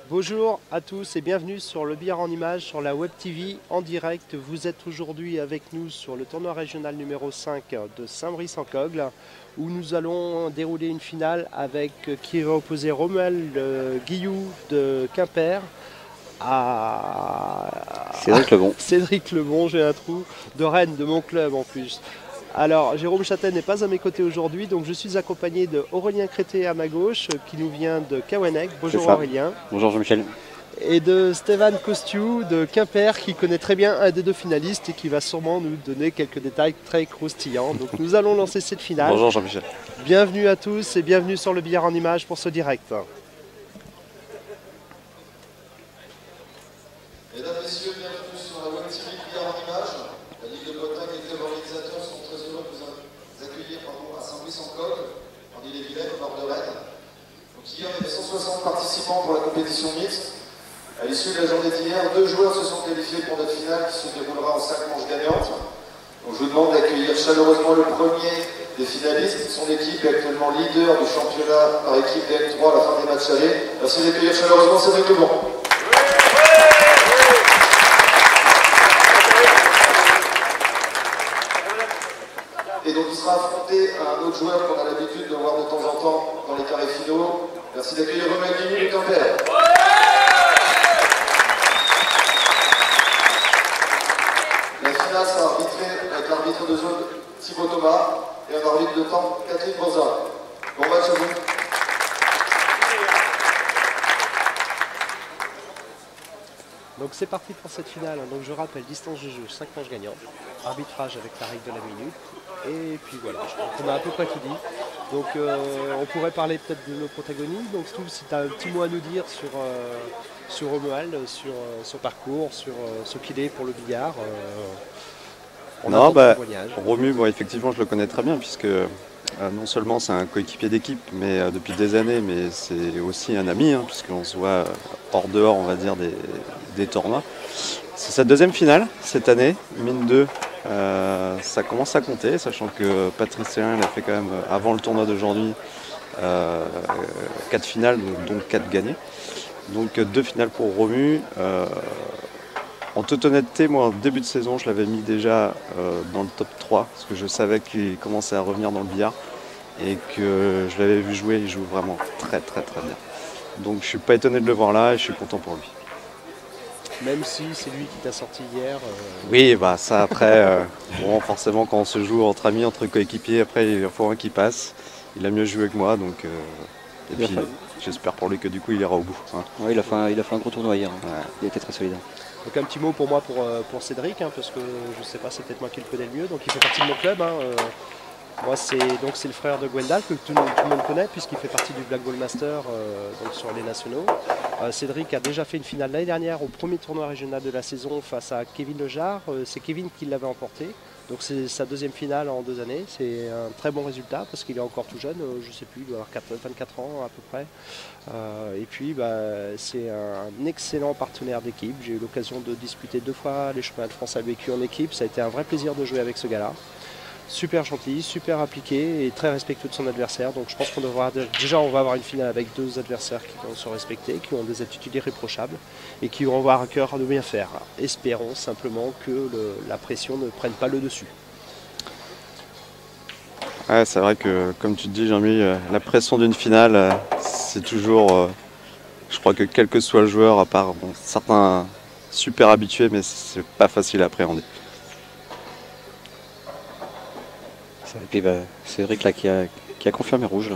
Bonjour à tous et bienvenue sur le billard en images sur la Web TV en direct. Vous êtes aujourd'hui avec nous sur le tournoi régional numéro 5 de Saint-Brice-en-Cogle où nous allons dérouler une finale avec qui va opposer Romuald Guillou de Quimper à Cédric Lebon. Cédric Lebon, j'ai un trou, de Rennes, de mon club en plus. Alors, Jérôme Châtel n'est pas à mes côtés aujourd'hui, donc je suis accompagné de Aurélien Crété à ma gauche, qui nous vient de Kawanek. Bonjour Aurélien. Bonjour Jean-Michel. Et de Stéphane Costiou de Quimper, qui connaît très bien un des deux finalistes et qui va sûrement nous donner quelques détails très croustillants. Donc nous allons lancer cette finale. Bonjour Jean-Michel. Bienvenue à tous et bienvenue sur le billard en images pour ce direct. Mesdames, Messieurs, bienvenue sur la Web TV Billard en images. La Ligue de Bretagne et les clubs organisateurs sont très heureux de vous accueillir à Saint-Brice-en-Cogle, en Ille-et-Vilaine, au nord de Rennes. Donc hier, il y avait 160 participants pour la compétition mixte. À l'issue de la journée d'hier, 2 joueurs se sont qualifiés pour notre finale qui se déroulera en 5 manches gagnantes. Donc je vous demande d'accueillir chaleureusement le premier des finalistes. Son équipe est actuellement leader du championnat par équipe DL3 à la fin des matchs allés. Merci d'accueillir chaleureusement Cédric Lebon. Et donc il sera affronté à un autre joueur qu'on a l'habitude de voir de temps en temps dans les carrés finaux. Merci d'accueillir Romuald Guillou de Quimper. La finale sera arbitrée avec l'arbitre de zone Thibaut Thomas et un arbitre de temps Catherine Boza. Bon match à vous. Donc c'est parti pour cette finale. Donc je rappelle, distance de jeu, 5 manches gagnantes, arbitrage avec la règle de la minute. Et puis voilà, je crois qu'on a à peu près tout dit. Donc on pourrait parler peut-être de nos protagonistes. Donc si tu as un petit mot à nous dire sur Romuald, sur son parcours, sur ce qu'il est pour le billard. Non, Romu, effectivement, je le connais très bien puisque non seulement c'est un coéquipier d'équipe, mais depuis des années, mais c'est aussi un ami, puisqu'on se voit hors dehors, on va dire, des tournois. C'est sa deuxième finale cette année, mine 2. Ça commence à compter, sachant que Patrice Célin a fait quand même, avant le tournoi d'aujourd'hui, 4 finales, donc 4 gagnés. Donc 2 finales pour Romu. En toute honnêteté, moi, en début de saison, je l'avais mis déjà dans le top 3, parce que je savais qu'il commençait à revenir dans le billard, et que je l'avais vu jouer, il joue vraiment très très très bien. Donc je ne suis pas étonné de le voir là, et je suis content pour lui. Même si c'est lui qui t'a sorti hier. Oui, ça après, bon, forcément quand on se joue entre amis, entre coéquipiers, après il faut un qui passe. Il a mieux joué que moi, donc et puis j'espère pour lui que du coup il ira au bout. Ouais, il a fait un gros tournoi hier. Ouais. Il était très solide. Donc un petit mot pour moi pour Cédric, parce que je sais pas, c'est peut-être moi qui le connais le mieux. Donc il fait partie de mon club. Moi c'est le frère de Gwendal que tout le monde connaît puisqu'il fait partie du Black Ball Master donc sur les nationaux. Cédric a déjà fait une finale l'année dernière au premier tournoi régional de la saison face à Kevin Lejar. C'est Kevin qui l'avait emporté. Donc c'est sa deuxième finale en 2 années. C'est un très bon résultat parce qu'il est encore tout jeune. Je ne sais plus, il doit avoir 24 ans à peu près. Et puis c'est un excellent partenaire d'équipe. J'ai eu l'occasion de disputer 2 fois les championnats de France à vécu en équipe. Ça a été un vrai plaisir de jouer avec ce gars-là. Super gentil, super appliqué et très respectueux de son adversaire. Donc je pense qu'on devra on va avoir une finale avec 2 adversaires qui vont se respecter, qui ont des attitudes irréprochables et qui vont avoir à cœur de bien faire. Espérons simplement que la pression ne prenne pas le dessus. Ouais, c'est vrai que comme tu te dis Jean-Mi, la pression d'une finale, c'est toujours, je crois que quel que soit le joueur, à part certains super habitués, mais c'est pas facile à appréhender. Et puis Cédric là qui a confirmé rouge là.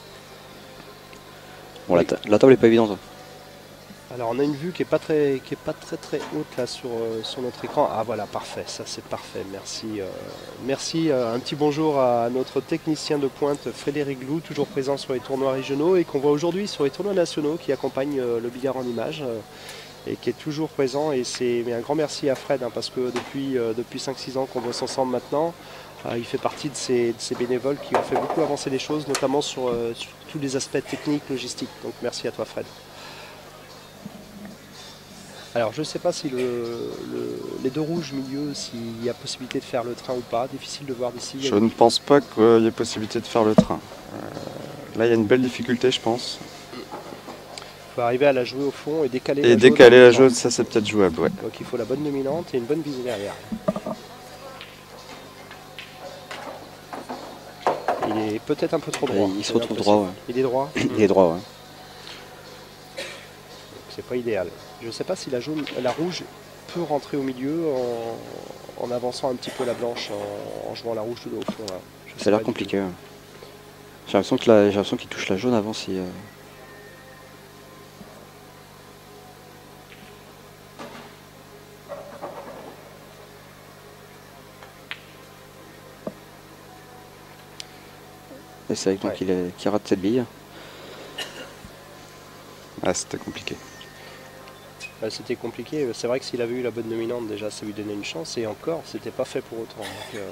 Bon, oui. La table est pas évidente. Alors on a une vue qui est pas très haute là sur notre écran. Ah voilà, parfait, ça c'est parfait, merci. Merci, un petit bonjour à notre technicien de pointe Frédéric Glou, toujours présent sur les tournois régionaux et qu'on voit aujourd'hui sur les tournois nationaux qui accompagnent le billard en images et qui est toujours présent. Et un grand merci à Fred parce que depuis 5-6 ans qu'on bosse ensemble maintenant, il fait partie de ces bénévoles qui ont fait beaucoup avancer les choses, notamment sur tous les aspects techniques, logistiques. Donc merci à toi Fred. Alors je ne sais pas si les 2 rouges milieu, s'il y a possibilité de faire le train ou pas, difficile de voir d'ici. Je ne pense pas qu'il y ait possibilité de faire le train. Là il y a une belle difficulté je pense. Il faut arriver à la jouer au fond et décaler Et décaler la jaune, ça c'est peut-être jouable, ouais. Donc il faut la bonne dominante et une bonne visée derrière. Il est peut-être un peu trop droit. Il se retrouve droit, ouais. Il est droit. Il est droit, ouais. C'est pas idéal. Je ne sais pas si la rouge peut rentrer au milieu en avançant un petit peu la blanche, en jouant la rouge tout au fond. Là. Ça a l'air compliqué. Ouais. J'ai l'impression qu'il touche la jaune avant si... Et c'est avec qui rate cette bille. Ah, c'était compliqué. C'était compliqué. C'est vrai que s'il avait eu la bonne dominante, déjà, ça lui donnait une chance. Et encore, c'était pas fait pour autant. Donc,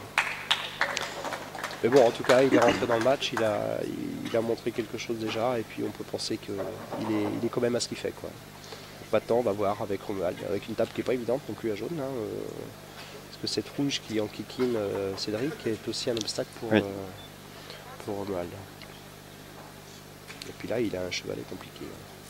mais bon, en tout cas, il est rentré dans le match. Il a montré quelque chose déjà. Et puis, on peut penser qu'il est quand même à ce qu'il fait, quoi. Maintenant, on va voir avec Romuald. Avec une table qui n'est pas évidente non plus à jaune. Hein, parce que cette rouge qui enquiquine Cédric est aussi un obstacle pour Romuald. Et puis là, il a un chevalet compliqué.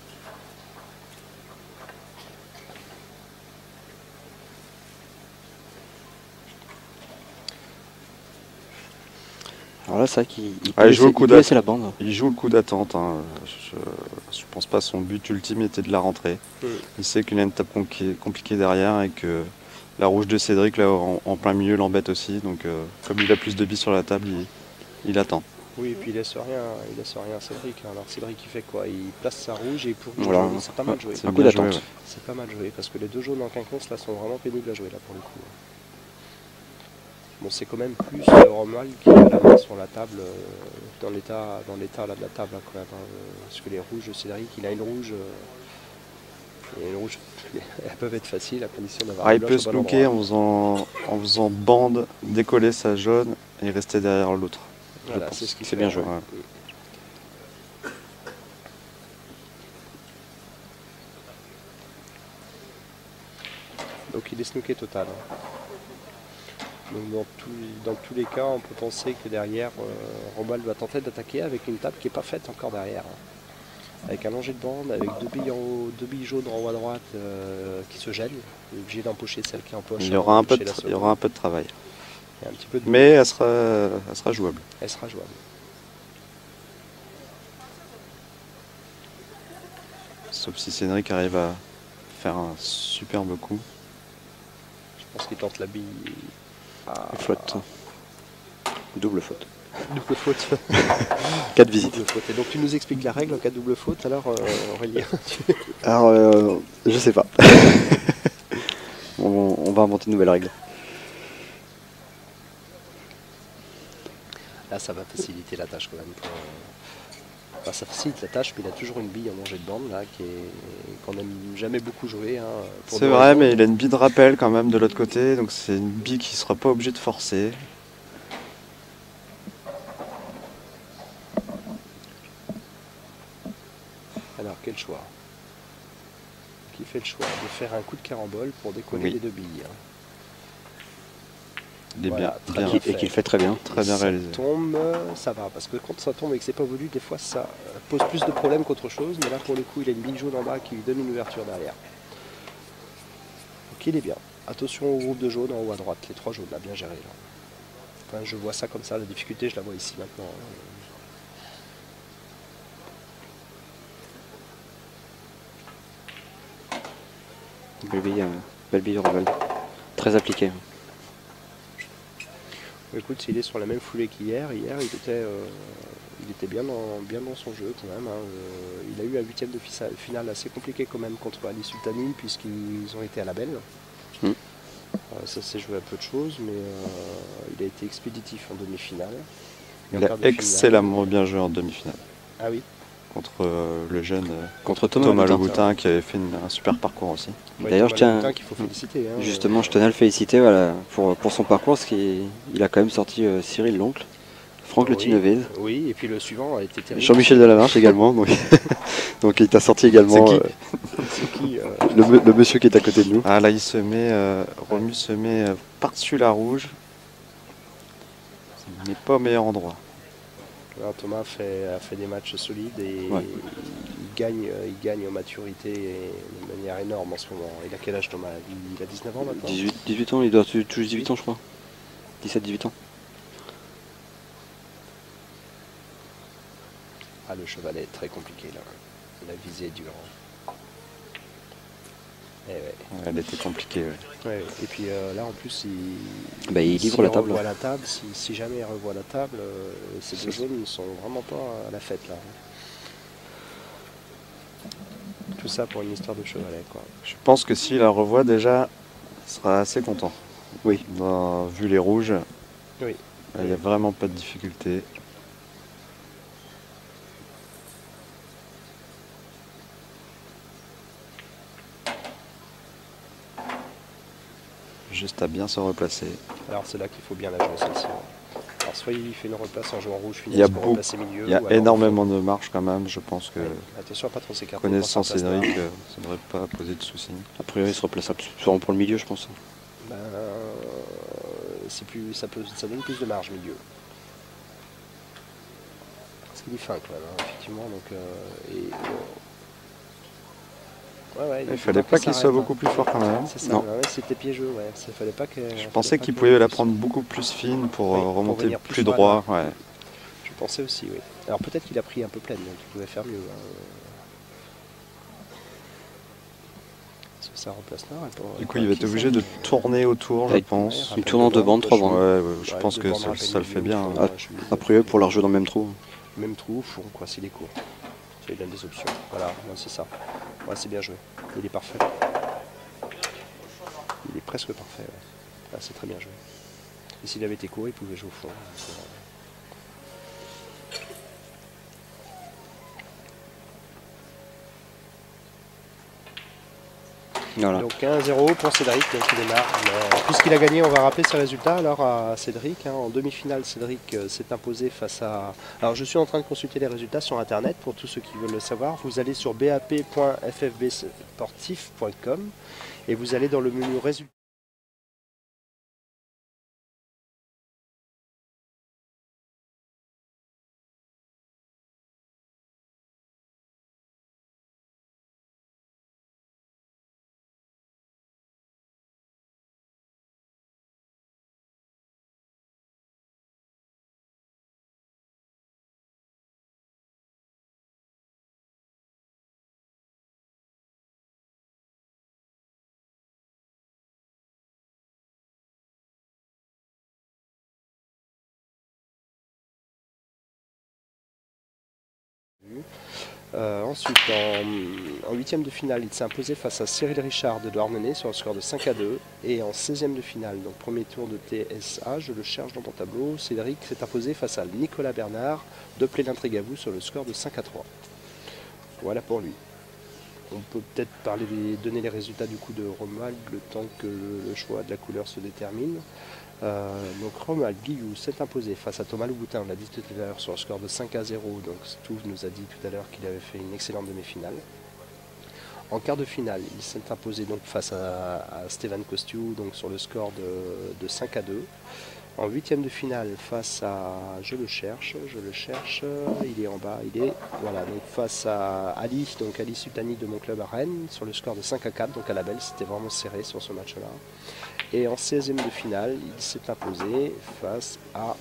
Alors là, c'est vrai qu'il joue le coup laisser la bande. Il joue le coup d'attente. Hein. Je pense pas son but ultime était de la rentrer. Il sait qu'il a une table compliquée derrière et que la rouge de Cédric là en plein milieu l'embête aussi. Donc comme il a plus de billes sur la table, il attend. Oui, et puis il laisse rien à Cédric. Alors Cédric il fait quoi? Il place sa rouge et pour voilà. C'est pas mal joué. C'est un coup d'attente. Ouais. C'est pas mal joué parce que les deux jaunes en quinconce là sont vraiment pénibles à jouer là pour le coup. Bon, c'est quand même plus Romuald qui a la main sur la table dans l'état là de la table là, quand même. Hein, parce que les rouges de Cédric, il a une rouge. Et une rouge, elles peuvent être faciles à condition d'avoir. Il peut se bloquer en faisant bande, décoller sa jaune et rester derrière l'autre. Voilà, c'est ce qui fait bien joué. Ouais. Donc il est snooké total. Donc dans tous les cas, on peut penser que derrière, Romuald va tenter d'attaquer avec une table qui n'est pas faite encore derrière. Avec un langer de bande, avec deux billes en haut, deux billes jaunes en haut à droite qui se gênent. Il est obligé d'empocher celle qui empoche. Il y aura un peu de travail. Un petit peu de... Mais elle sera jouable. Elle sera jouable. Sauf si Cédric arrive à faire un superbe coup. Je pense qu'il tente la bille. Faute. Double faute. Double faute. 4 visites. Double faute. Et donc tu nous expliques la règle en cas de double faute alors Aurélien. Alors je sais pas. on va inventer une nouvelle règle. Là ça va faciliter la tâche quand même. Enfin, ça facilite la tâche, mais il a toujours une bille en danger de bande là qu'on n'aime jamais beaucoup jouer. Hein, c'est vrai, mais il a une bille de rappel quand même de l'autre côté, donc c'est une bille qui ne sera pas obligé de forcer. Alors quel choix? Qui fait le choix de faire un coup de carambole pour décoller les deux billes? Il est voilà, bien et qu'il fait très bien. Très bien réalisé. Ça tombe, ça va, parce que quand ça tombe et que c'est pas voulu, des fois ça pose plus de problèmes qu'autre chose, mais là pour le coup il a une bille jaune en bas qui lui donne une ouverture derrière. Donc il est bien. Attention au groupe de jaunes en haut à droite, les trois jaunes là, bien gérés là. Enfin, je vois ça comme ça, la difficulté je la vois ici maintenant. Belle bille Romuald. Très appliquée. Écoute, s'il est sur la même foulée qu'hier, il était bien dans son jeu quand même. Hein. Il a eu un huitième de finale assez compliqué quand même contre Ali Sultani puisqu'ils ont été à la belle. Ça s'est joué à peu de choses, mais il a été expéditif en demi-finale. Il a excellemment bien joué en demi-finale. Ah oui. Contre le jeune contre Thomas Leboutin qui avait fait un super parcours aussi. D'ailleurs, je tiens qu'il faut féliciter. Hein, justement, je tenais à le féliciter voilà, pour son parcours, parce qu'il a quand même sorti Cyril l'oncle, Franck Le Tinevez. Oui, et puis le suivant a été terrible. Jean-Michel Delamarche également. Donc il t'a sorti également le monsieur qui est à côté de nous. Ah là, il se met, Romu se met par-dessus la rouge. Il n'est pas au meilleur endroit. Alors, Thomas a fait des matchs solides et il il gagne en maturité et de manière énorme en ce moment. Il a quel âge Thomas? Il a 19 ans maintenant? 18 ans, il doit toucher 18 ans je crois. 17-18 ans. Ah, le chevalet est très compliqué là. La visée est dure. Eh ouais. Elle était compliquée. Ouais. Ouais, et puis là en plus Il livre la table. La table si jamais il revoit la table, ces deux jaunes ne sont vraiment pas à la fête là. Tout ça pour une histoire de chevalet quoi. Je pense que s'il la revoit déjà, il sera assez content. Oui. Vu les rouges, oui. Il n'y a vraiment pas de difficulté. Juste à bien se replacer. Alors c'est là qu'il faut bien la jouer celle-ci. Alors soit il fait une replace en jouant rouge finesse pour replacer milieu. Il y a énormément de marge quand même, je pense que... Attention à pas trop s'écarter. Connaissant Cédric, ça ne devrait pas poser de soucis. A priori il se replace sûrement pour le milieu je pense. Ben, ça donne plus de marge milieu. Parce qu'il est fin quand même, hein, effectivement. Donc, il fallait pas qu'il soit beaucoup plus fort quand même. C'est ça, c'était piégeux. Ouais. Fallait pas que, je pensais qu'il pouvait la prendre beaucoup plus fine pour remonter pour plus droit. Ouais. Je pensais aussi, oui. Alors peut-être qu'il a pris un peu pleine, donc il pouvait faire mieux. Ça replace là. Du coup, il va être obligé de tourner autour, je pense. Il tourne en deux bandes, trois bandes. Ouais, je pense que ça le fait bien. A priori, pour la rejouer dans le même trou. Même trou, fond, quoi, s'il est court. Ça lui donne des options. Voilà, c'est ça. Ouais, c'est bien joué. Il est parfait. Il est presque parfait. Ouais. Là, c'est très bien joué. Et s'il avait été court, il pouvait jouer au fond. Voilà. Donc 1-0 pour Cédric, donc il démarre. Puisqu'il a gagné, on va rappeler ses résultats alors à Cédric. En demi-finale, Cédric s'est imposé face à... Alors je suis en train de consulter les résultats sur internet pour tous ceux qui veulent le savoir. Vous allez sur bap.ffbsportif.com et vous allez dans le menu résultats. Ensuite, en huitième de finale, il s'est imposé face à Cyril Richard de Douarnenez sur le score de 5-2. Et en 16e de finale, donc premier tour de TSA, je le cherche dans mon tableau, Cédric s'est imposé face à Nicolas Bernard de Plénin-Trégavou sur le score de 5-3. Voilà pour lui. On peut peut-être donner les résultats du coup de Romuald le temps que le choix de la couleur se détermine. Donc Romuald Guillou s'est imposé face à Thomas Louboutin, on l'a dit tout à l'heure, sur le score de 5-0. Donc Stouff nous a dit tout à l'heure qu'il avait fait une excellente demi-finale. En quart de finale, il s'est imposé donc face à Stéphane Costiou, donc sur le score de 5-2. En huitième de finale, face à, je le cherche, il est en bas, voilà, donc face à Ali, donc Ali Sultani de mon club à Rennes, sur le score de 5-4, donc à la belle, c'était vraiment serré sur ce match-là. Et en 16e de finale, il s'est imposé face à,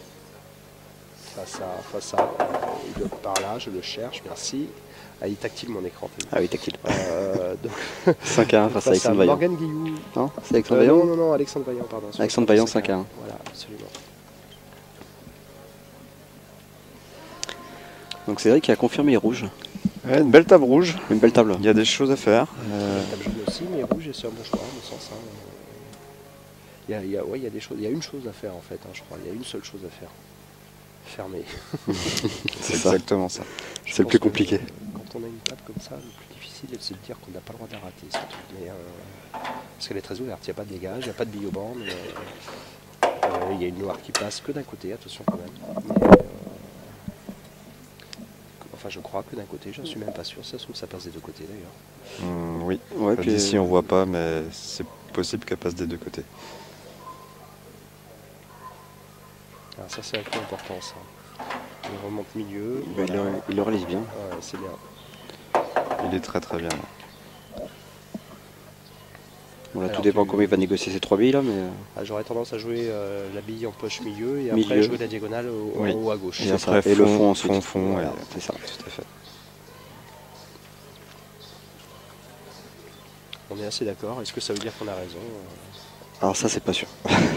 il est par là, je le cherche, merci. Ah, il tactile mon écran. Ah oui, tactile. 5-1 face à Alexandre Vaillant. Morgan Guillou. Non, c'est Alexandre Vaillant. Non, Alexandre Vaillant, pardon. Alexandre Vaillant, 5-1. Voilà, absolument. Donc Cédric qui a confirmé les rouges. Ouais, une belle table rouge. Une belle table. Il y a des choses à faire. La table jaune aussi, mais rouge, c'est un bon choix, dans le sens. Il y a des choses. Il y a une chose à faire en fait, je crois. Il y a une seule chose à faire. Fermer. C'est exactement ça. C'est le plus compliqué. Quand on a une table comme ça, le plus difficile c'est de dire qu'on n'a pas le droit d'arrêter ce truc. Mais, parce qu'elle est très ouverte, il n'y a pas de dégâts, il n'y a pas de billobande. Il y a une noire qui passe que d'un côté, attention quand même. Mais, enfin, je crois que d'un côté, je ne suis même pas sûr. Ça se trouve, ça passe des deux côtés d'ailleurs. Oui, ouais, d'ici on voit pas, mais c'est possible qu'elle passe des deux côtés. Alors ça, c'est un peu important ça. Il remonte milieu. Il le réalise bien. Ouais, c'est bien. Il est très très bien. Bon, là, tout dépend comment il va négocier ces 3 billes là, mais. J'aurais tendance à jouer la bille en poche milieu et après jouer la diagonale en haut à gauche. Et après et le fond ensuite. Fond, voilà, c'est ça. Tout à fait. On est assez d'accord. Est-ce que ça veut dire qu'on a raison? Alors ça, c'est pas sûr.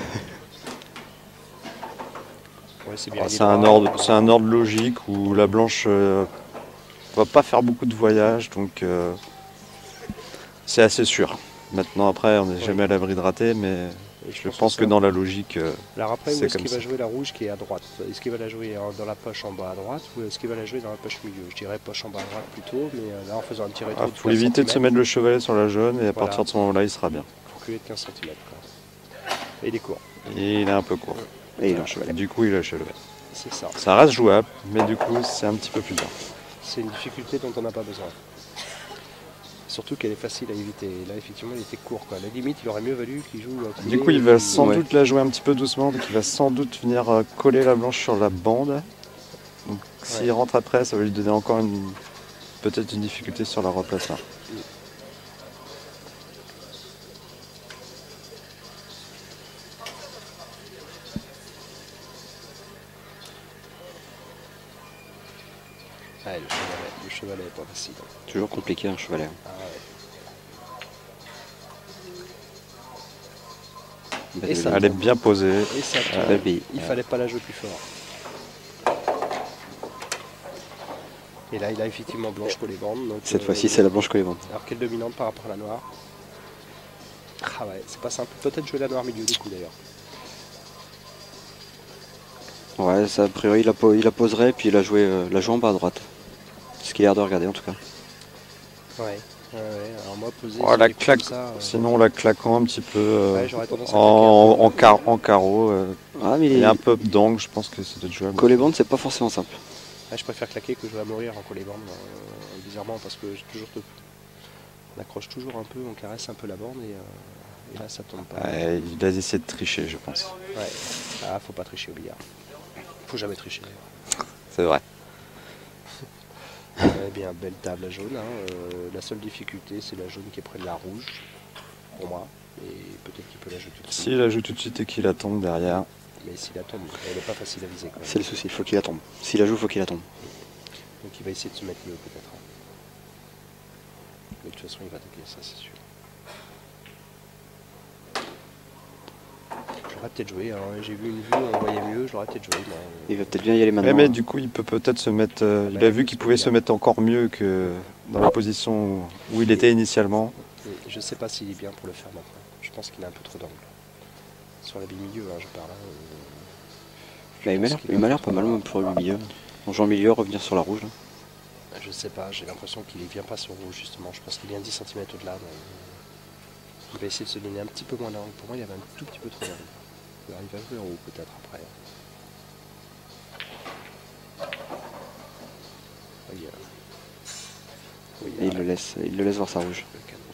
Ouais, c'est un ordre logique où la blanche va pas faire beaucoup de voyages, donc c'est assez sûr. Maintenant après, on n'est jamais à l'abri de rater, mais je pense que dans la logique, alors après, c'est est-ce comme qu'il va ça. jouer la rouge qui est à droite? Est-ce qu'il va la jouer dans la poche en bas à droite ou est-ce qu'il va la jouer dans la poche milieu? Je dirais poche en bas à droite plutôt, mais là en faisant un petit rétro. Il faut éviter de se mettre le chevalet sur la jaune et à partir de ce moment-là, il sera bien. Il faut reculer de 15 cm. Et il est court. Et il est un peu court. Et il a un chevalet. Du coup, il a le chevalet. C'est ça. Ça reste jouable, mais du coup, c'est un petit peu plus dur. C'est une difficulté dont on n'a pas besoin. Surtout qu'elle est facile à éviter. Et là, effectivement, il était court. À la limite, il aurait mieux valu qu'il joue. Du coup, il va sans doute la jouer un petit peu doucement, donc il va sans doute venir coller la blanche sur la bande. Donc, s'il rentre après, ça va lui donner encore peut-être une difficulté sur la replace. Ouais, le chevalet est pas facile. Toujours compliqué un chevalet. Ah ouais. Et ça elle est bien posée. Et ça il fallait pas la jouer plus fort. Et là, il a effectivement blanche collée bande. Donc, cette fois-ci, c'est la blanche collée bande. Alors quelle dominante par rapport à la noire? Ah ouais, c'est pas simple. Peut-être jouer la noire milieu du coup d'ailleurs. Ouais, ça, a priori, il la poserait, puis il a joué en bas à droite. C'est ce qu'il a l'air de regarder en tout cas. Ouais. Alors moi, poser la claque, ça, sinon la claquant un petit peu en carreau. Mais il y a un peu d'angle, je pense que c'est peut-être jouable. Coller bande, c'est pas forcément simple. Je préfère claquer que jouer à mourir en collé bande, bizarrement, parce que on accroche toujours un peu, on caresse un peu la bande et là ça tombe pas. Il a essayé de tricher, je pense. Ouais. Faut pas tricher au billard. Faut jamais tricher. C'est vrai. Eh bien, belle table à jaune. La seule difficulté, c'est la jaune qui est près de la rouge, pour moi. Et peut-être qu'il peut la jouer tout de suite. S'il la joue tout de suite et qu'il la tombe derrière. Mais s'il la tombe, elle n'est pas facile à viser. C'est le souci, il faut qu'il la tombe. S'il la joue, il faut qu'il la tombe. Donc il va essayer de se mettre mieux peut-être. Mais de toute façon, il va attaquer, ça c'est sûr. J'aurais peut-être joué, j'ai vu une vue où on voyait mieux, j'aurais peut-être joué. Il va peut-être bien y aller maintenant. Mais du coup, il peut peut-être se mettre. Il a vu qu'il pouvait se mettre encore mieux que dans la position où il était initialement. Je sais pas s'il est bien pour le faire maintenant. Je pense qu'il a un peu trop d'angle. Sur la bille milieu, je parle. Il m'a l'air pas mal pour le milieu. En jouant milieu, revenir sur la rouge. Là. Je sais pas, j'ai l'impression qu'il ne vient pas sur rouge justement. Je pense qu'il vient 10 cm au-delà. Il va essayer de se donner un petit peu moins d'angle. Pour moi, il y avait un tout petit peu trop d'angle. Il va jouer en haut peut-être après. Et il le laisse voir sa rouge.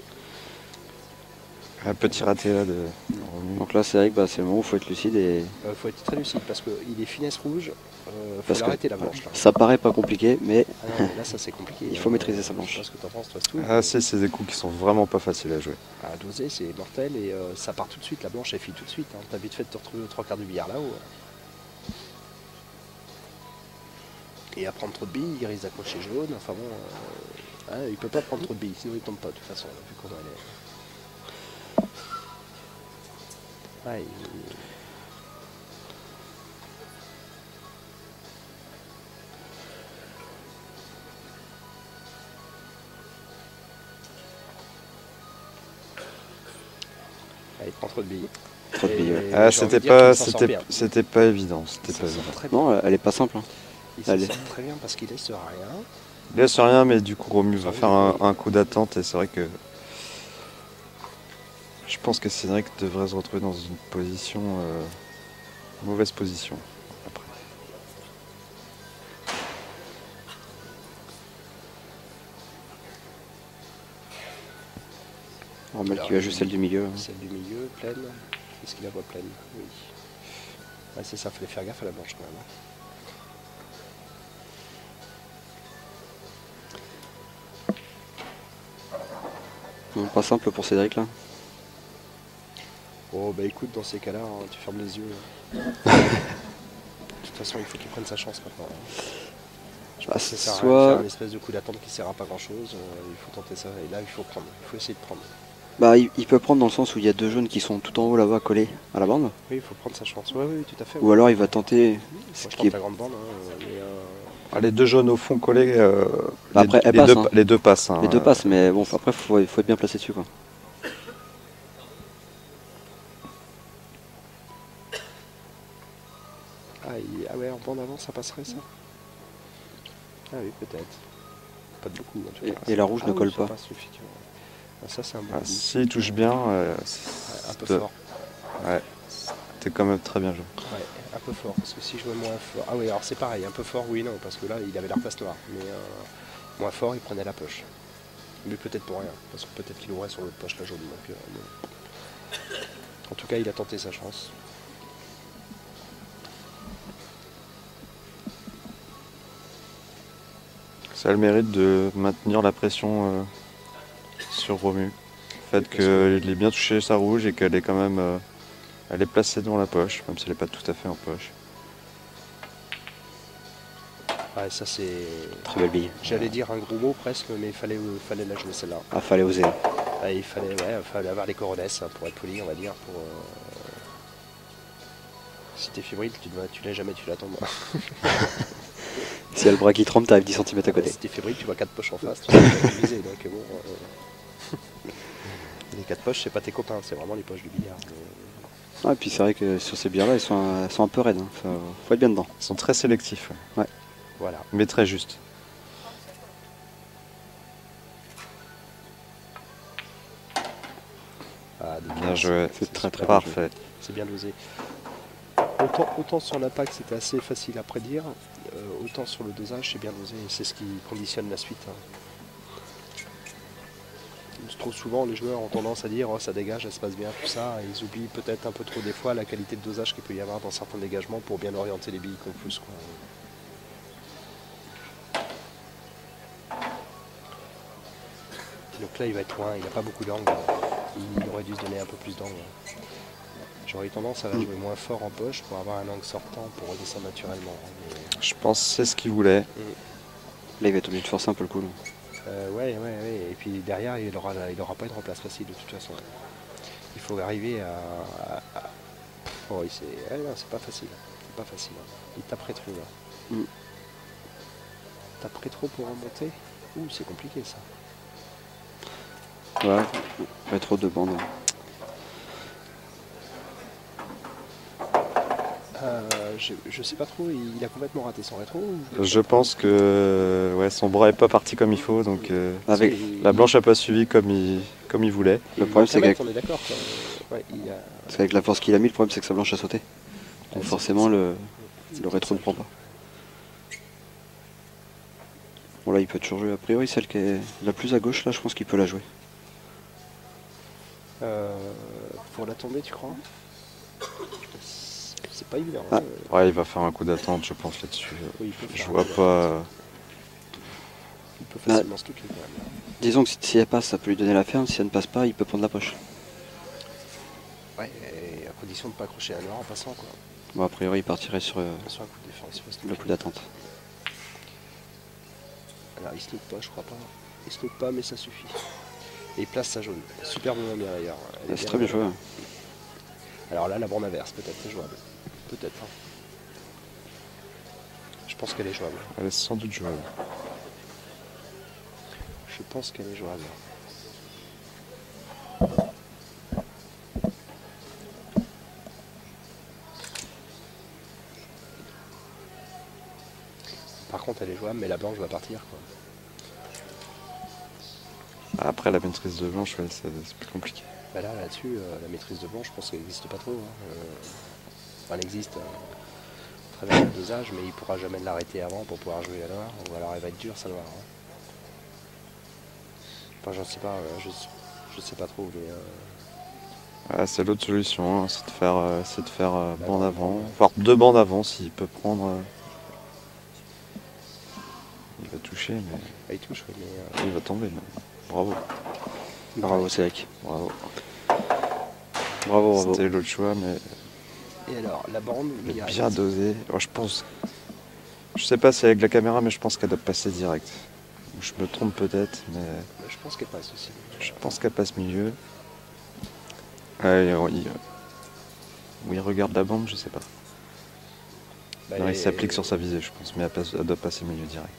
Un petit raté là de. Donc là, c'est vrai que c'est le moment où il faut être lucide et. Faut être très lucide parce qu'il est finesse rouge. Faut l'arrêter la blanche. Là. Ça paraît pas compliqué, mais. Là, ça c'est compliqué. Il faut maîtriser sa blanche. Je sais pas ce que t'en penses, toi, tout. C'est des coups qui sont vraiment pas faciles à jouer. À doser, c'est mortel et ça part tout de suite. La blanche, elle file tout de suite. T'as vite fait de te retrouver aux 3/4 du billard là-haut. Et à prendre trop de billes, il risque d'accrocher jaune. Enfin bon, il peut pas prendre trop de billes, sinon il tombe pas de toute façon, vu comment elle est. Il prend trop de billes. Trop de billes. C'était pas évident. Non, elle est pas simple. Il s'en sort très bien parce qu'il laisse rien. Il laisse rien, mais du coup Romu va faire un coup d'attente et c'est vrai que je pense que Cédric devrait se retrouver dans une position mauvaise position après. On remet qui va jouer celle du milieu. Celle du milieu, pleine. Est-ce qu'il la voit pleine? Oui. Ouais, c'est ça, il fallait faire gaffe à la blanche quand même. Pas simple pour Cédric là. Oh bah écoute, dans ces cas-là, hein, tu fermes les yeux. De toute façon, il faut qu'il prenne sa chance maintenant. Je pense que ça sert à rien de faire une espèce de coup d'attente qui sert à pas grand-chose. Il faut tenter ça, et là il faut prendre, il faut essayer de prendre. Bah il peut prendre dans le sens où il y a 2 jaunes qui sont tout en haut là-bas collés à la bande. Oui, il faut prendre sa chance. Oui, oui, tout à fait. Ou alors il va tenter ce qui est la grande bande. Hein, mais, les 2 jaunes au fond collés, après, les deux passent. Hein. Les 2 passent, mais bon, après faut être bien placé dessus quoi. Ah ouais, en bande avant, ça passerait ça. Ah oui, peut-être. Pas de beaucoup. En tout cas. Et la rouge ne colle pas. Ça, c'est un bon. Si il touche bien, un peu fort. Ouais, c'était quand même très bien joué. Ouais, un peu fort, parce que si je jouais moins fort. Ah oui, alors c'est pareil, un peu fort, oui, non, parce que là, il avait la face noire. Mais moins fort, il prenait la poche. Mais peut-être pour rien, parce que peut-être qu'il ouvrait sur l'autre poche la jaune. Donc, en tout cas, il a tenté sa chance. Ça a le mérite de maintenir la pression sur Romu. Le fait qu'il ait bien touché sa rouge et qu'elle est quand même elle est placée dans la poche, même si elle n'est pas tout à fait en poche. Ouais, ça c'est... Très belle bille. J'allais dire un gros mot presque, mais il fallait la jouer celle-là. Ah, fallait oser. Ouais, il fallait avoir les coronets, pour être poli, on va dire. Pour, si t'es fébrile, tu l'as jamais, tu l'attends. Si y a le bras qui tremble, t'arrives 10 cm à côté. Si t'es fébrile, tu vois 4 poches en face, tu vas viser. Donc bon, les 4 poches, c'est pas tes copains, c'est vraiment les poches du billard. Ah, et puis c'est vrai que sur ces bières-là, elles sont un peu raides. Hein. Faut être bien dedans. Ils sont très sélectifs. Ouais. Voilà. Mais très justes. Ah, bien joué, c'est très parfait. C'est bien dosé. Autant sur l'impact c'était assez facile à prédire, autant sur le dosage c'est bien dosé et c'est ce qui conditionne la suite. Hein. Trop souvent les joueurs ont tendance à dire oh, ça dégage, ça se passe bien, tout ça, et ils oublient peut-être un peu trop des fois la qualité de dosage qu'il peut y avoir dans certains dégagements pour bien orienter les billes qu'on pousse. Quoi. Donc là il va être loin, il n'a pas beaucoup d'angle, il aurait dû se donner un peu plus d'angle. J'aurais eu tendance à la jouer moins fort en poche pour avoir un angle sortant pour redescendre naturellement. Mais... Je pense que c'est ce qu'il voulait. Là il va être obligé de forcer un peu le coup. Ouais. Et puis derrière il aura pas une remplace facile de toute façon. Il faut arriver à... Oh, c'est pas facile. C'est pas facile. Il taperait trop là. Taperait trop pour remonter. Ouh, c'est compliqué ça. Ouais, rétro de bande. Je sais pas trop, il a complètement raté son rétro ou... Je pense que ouais, son bras est pas parti comme il faut, donc la blanche a pas suivi comme il voulait. Le problème c'est qu'avec... On est d'accord. Ouais, Parce qu'avec la force qu'il a mis, le problème c'est que sa blanche a sauté. Donc forcément le rétro ne prend pas. Bon là il peut toujours jouer, a priori celle qui est la plus à gauche là je pense qu'il peut la jouer. Pour la tomber tu crois? C'est pas évident. Ah. Ouais, il va faire un coup d'attente, je pense, là-dessus. Oui, je vois pas... Il peut facilement se toucher quand même. Disons que si elle passe, ça peut lui donner la ferme. Si elle ne passe pas, il peut prendre la poche. Ouais, et à condition de ne pas accrocher à noir en passant, quoi. Bon, a priori, il partirait sur un coup de défense. le coup d'attente. Alors, il se loupe pas, je crois pas. Il se loupe pas, mais ça suffit. Et il place sa jaune. Superbement bien, d'ailleurs. C'est très bien joué. Alors là, la bande inverse, peut-être, c'est jouable. Peut-être. Hein. Je pense qu'elle est jouable. Elle est sans doute jouable. Je pense qu'elle est jouable. Par contre, elle est jouable, mais la blanche va partir, quoi. Après, la maîtrise de blanche, ouais, c'est plus compliqué. Bah là-dessus, la maîtrise de blanche, je pense qu'elle n'existe pas trop. Hein. Enfin, elle existe à travers le dosage, mais il ne pourra jamais l'arrêter avant pour pouvoir jouer la noire. Ou alors elle va être dure, ça noire. Hein. Enfin, je ne sais pas, je sais pas trop. Mais, c'est l'autre solution, hein, c'est de faire bande avant, voire 2 bandes avant s'il peut prendre. Il va toucher, mais. Il touche, mais. Il va tomber, mais bravo. Bravo Cédric, bravo. Bravo. C'était l'autre choix, mais... Et alors, la bande, bien dosé. Alors, je pense... Je sais pas si avec la caméra, mais je pense qu'elle doit passer direct. Je me trompe peut-être, mais... Je pense qu'elle passe aussi. Je pense qu'elle passe milieu. Oui, il regarde la bande, je sais pas. Bah, non, il s'applique sur sa visée, je pense, mais elle doit passer milieu direct.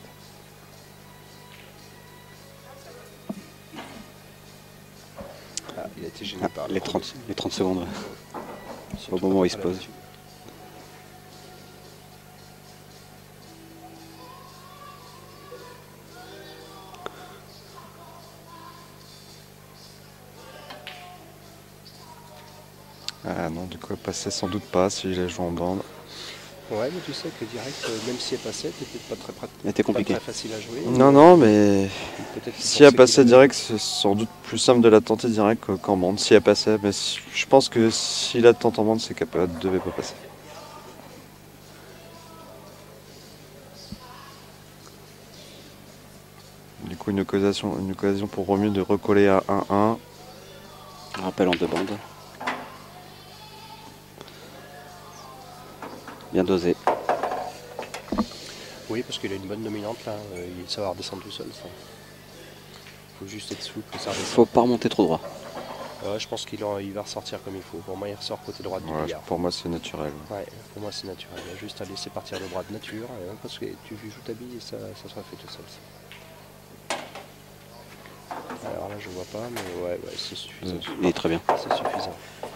Ah, il a été gêné par les 30 secondes, au moment où il se pose. Ah non, du coup, elle passait sans doute pas si je la joue en bande. Ouais, mais tu sais que direct, même si elle passait, c'était pas très facile à jouer. Non, mais si elle passait direct, c'est sans doute plus simple de la tenter direct qu'en bande. Si elle passait, mais je pense que si la tente en bande, c'est qu'elle ne devait pas passer. Du coup, une occasion pour Romu de recoller à 1-1. Rappel en 2 bandes. Bien dosé. Oui, parce qu'il a une bonne dominante là, il va savoir descendre tout seul. Il faut juste être souple. Faut pas remonter trop droit. Je pense qu'il va ressortir comme il faut. Pour moi, il ressort côté droit du billard. Pour moi, c'est naturel. Ouais, pour moi, c'est naturel. Il y a juste à laisser partir le bras de nature. Parce que tu joues ta bille et ça sera fait tout seul. Alors là, je vois pas, mais ouais, c'est suffisant. Il est très bien. C'est suffisant.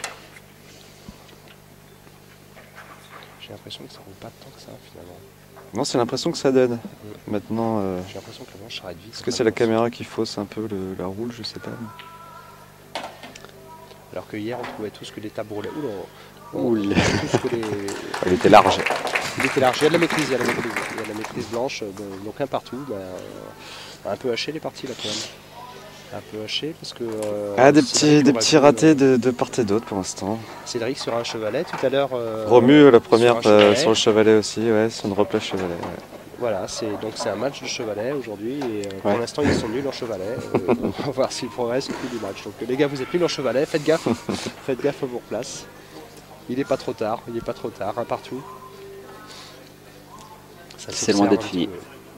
J'ai l'impression que ça roule pas tant que ça finalement. Non, c'est l'impression que ça donne. Maintenant, j'ai l'impression que la manche s'arrête vite. Est-ce que c'est la caméra qui fausse un peu la roule, je sais pas. Alors que hier on trouvait tous que les tables roulaient. Elle était large. Il était large. Il y a de la maîtrise, il y a de la maîtrise blanche, donc un partout. Un peu haché les parties là quand même. Un peu haché parce que... des petits ratés de part et d'autre pour l'instant. Cédric sur un chevalet tout à l'heure. Romu la première sur le chevalet aussi, ouais, sur une replace chevalet. Ouais. Voilà, c'est un match de chevalet aujourd'hui et pour l'instant ils sont nuls en chevalet. On va voir s'ils progressent au fil du match. Donc les gars, vous êtes nuls en chevalet, faites gaffe. Faites gaffe à vos replaces. Il n'est pas trop tard, un partout. C'est loin d'être fini.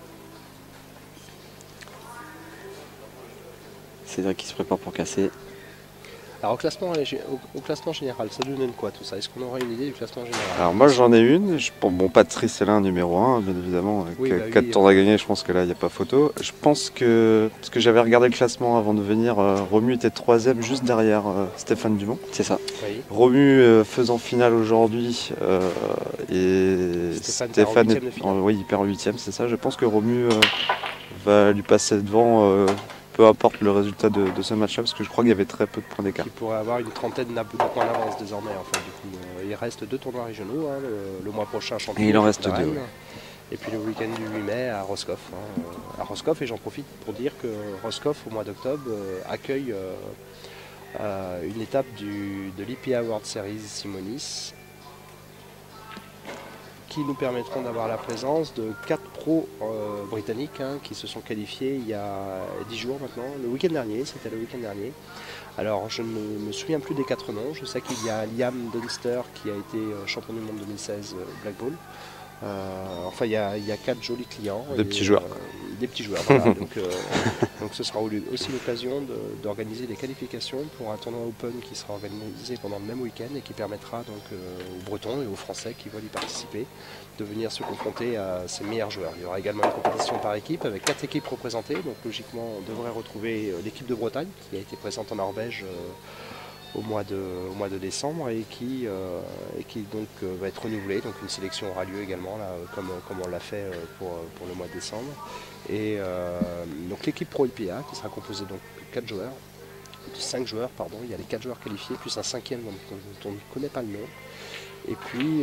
Cédric qui se prépare pour casser. Alors au classement général, ça donne quoi tout ça? Est-ce qu'on aura une idée du classement général? Alors moi j'en ai une, bon Patrice est là numéro 1 bien évidemment, 4 tours à gagner, je pense que là il n'y a pas photo. Je pense que, parce que j'avais regardé le classement avant de venir, Romu était 3ème juste derrière Stéphane Dumont. C'est ça. Oui. Romu faisant finale aujourd'hui et Stéphane il perd 8ème, c'est ça. Je pense que Romu va lui passer devant. Peu importe le résultat de ce match-là, parce que je crois qu'il y avait très peu de points d'écart. Il pourrait avoir une trentaine de points d'avance désormais. Enfin, du coup, il reste 2 tournois régionaux, hein, le mois prochain champion. Et il en reste 2. Ouais. Et puis le week-end du 8 mai à Roscoff. À Roscoff, et j'en profite pour dire que Roscoff, au mois d'octobre, accueille une étape de l'IPA World Series Simonis, qui nous permettront d'avoir la présence de 4 pros britanniques qui se sont qualifiés il y a 10 jours maintenant, le week-end dernier, c'était le week-end dernier. Alors je ne me souviens plus des 4 noms, je sais qu'il y a Liam Dunster qui a été champion du monde 2016 Black Ball. Enfin il y a 4 jolis clients. Des petits joueurs. Des petits joueurs, voilà. donc ce sera aussi l'occasion d'organiser des qualifications pour un tournoi Open qui sera organisé pendant le même week-end et qui permettra donc aux Bretons et aux Français qui veulent y participer de venir se confronter à ces meilleurs joueurs. Il y aura également une compétition par équipe avec 4 équipes représentées, donc logiquement on devrait retrouver l'équipe de Bretagne qui a été présente en Norvège au mois de décembre et qui donc va être renouvelée. Donc une sélection aura lieu également là, comme on l'a fait pour le mois de décembre. Et donc l'équipe Pro IPA qui sera composée donc de 5 joueurs, pardon. Il y a les 4 joueurs qualifiés plus un 5e dont on ne connaît pas le nom. Et puis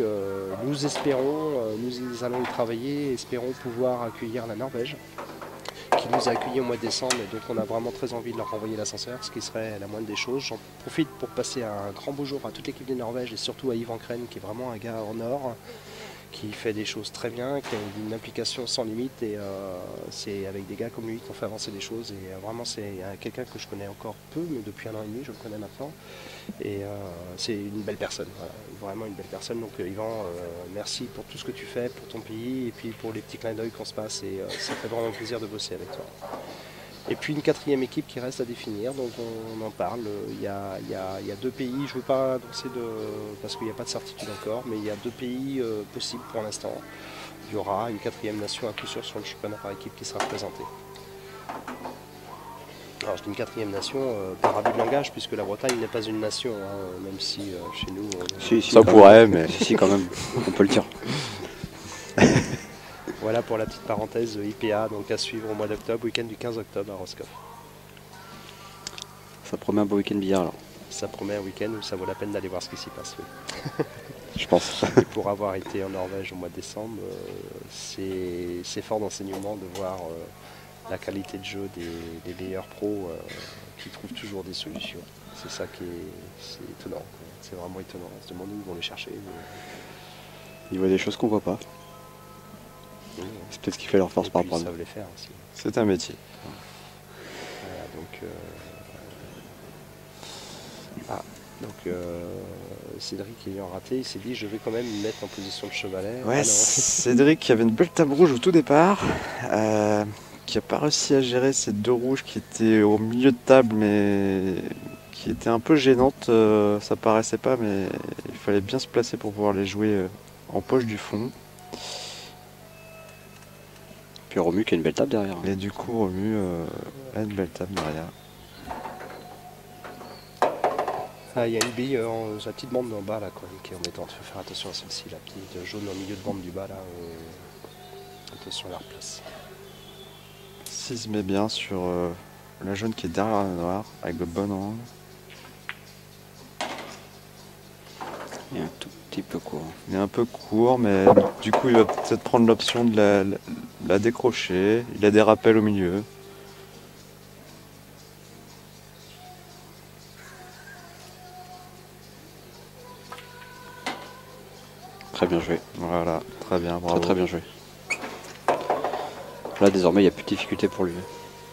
nous allons y travailler, espérons pouvoir accueillir la Norvège, qui nous a accueillis au mois de décembre, et donc on a vraiment très envie de leur renvoyer l'ascenseur, ce qui serait la moindre des choses. J'en profite pour passer un grand bonjour à toute l'équipe de Norvège et surtout à Yvan Kren, qui est vraiment un gars en or, qui fait des choses très bien, qui a une implication sans limite et c'est avec des gars comme lui qu'on fait avancer des choses et vraiment c'est quelqu'un que je connais encore peu mais depuis 1 an et demi je le connais maintenant et c'est une belle personne, voilà, vraiment une belle personne donc Yvan merci pour tout ce que tu fais pour ton pays et puis pour les petits clins d'œil qu'on se passe et ça fait vraiment plaisir de bosser avec toi. Et puis une 4e équipe qui reste à définir, donc on en parle. Il y a 2 pays, je ne veux pas annoncer parce qu'il n'y a pas de certitude encore, mais il y a 2 pays possibles pour l'instant. Il y aura une 4e nation à coup sûr sur le championnat par équipe qui sera représentée. Alors je dis une 4e nation par abus de langage, puisque la Bretagne n'est pas une nation, hein, même si chez nous... ça pourrait, mais... Si, quand même, on peut le dire. Voilà pour la petite parenthèse IPA, donc à suivre au mois d'octobre, week-end du 15 octobre à Roscoff. Ça promet un beau week-end billard alors. Ça promet un week-end où ça vaut la peine d'aller voir ce qui s'y passe. Oui. Je pense. Et pour avoir été en Norvège au mois de décembre, c'est fort d'enseignement de voir la qualité de jeu des meilleurs pros qui trouvent toujours des solutions. C'est ça qui est étonnant. C'est vraiment étonnant. On se demande où ils vont les chercher. Ils voient des choses qu'on voit pas. Oui. C'est peut-être ce qui fait leur force par rapport à nous. Ils nous. savent les faire aussi. C'est un métier. Voilà, donc Cédric ayant raté, il s'est dit je vais quand même me mettre en position de chevalet. Ouais, Cédric qui avait une belle table rouge au tout départ, qui n'a pas réussi à gérer ces 2 rouges qui étaient au milieu de table mais qui étaient un peu gênantes, ça paraissait pas mais il fallait bien se placer pour pouvoir les jouer en poche du fond. Puis Romu qui a une belle table derrière. Et du coup Romu a une belle table derrière. Ah, il y a une bille, sa petite bande en bas là, quoi, qui est embêtante. Il faut faire attention à celle-ci, la petite jaune au milieu de bande du bas là. Attention à la replace. 6 met bien sur la jaune qui est derrière la noire, avec le bon angle. Il est un tout petit peu court. Il est un peu court, mais du coup il va peut-être prendre l'option de la décrocher. Il a des rappels au milieu. Très bien joué. Voilà, très bien, bravo. Très bien joué. Là désormais il n'y a plus de difficulté pour lui.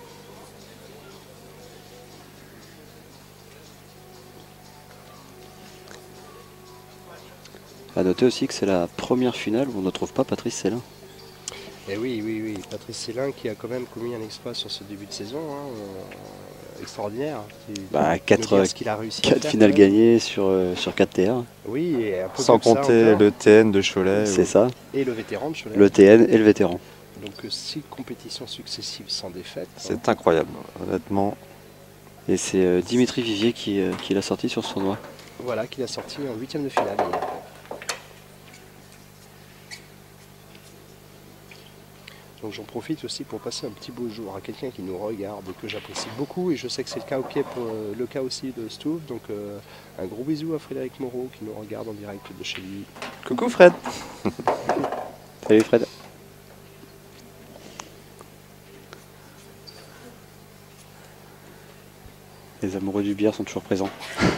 A noter aussi que c'est la première finale où on ne trouve pas Patrice Célin. Et oui, Patrice Célin qui a quand même commis un exploit sur ce début de saison, extraordinaire. Qu'il a réussi 4 finales gagnées sur 4 TR. Oui, et un peu sans compter le TN de Cholet. C'est ça. Et le vétéran de Cholet. Le TN et le vétéran. Donc 6 compétitions successives sans défaite. C'est incroyable, honnêtement. Et c'est Dimitri Vivier qui l'a sorti sur ce tournoi. Voilà, qui l'a sorti en 8e de finale. Donc j'en profite aussi pour passer un petit beau jour à quelqu'un qui nous regarde et que j'apprécie beaucoup et je sais que c'est le cas aussi de Stouff. Donc un gros bisou à Frédéric Moreau qui nous regarde en direct de chez lui. Coucou Fred. Salut Fred. Les amoureux du bière sont toujours présents.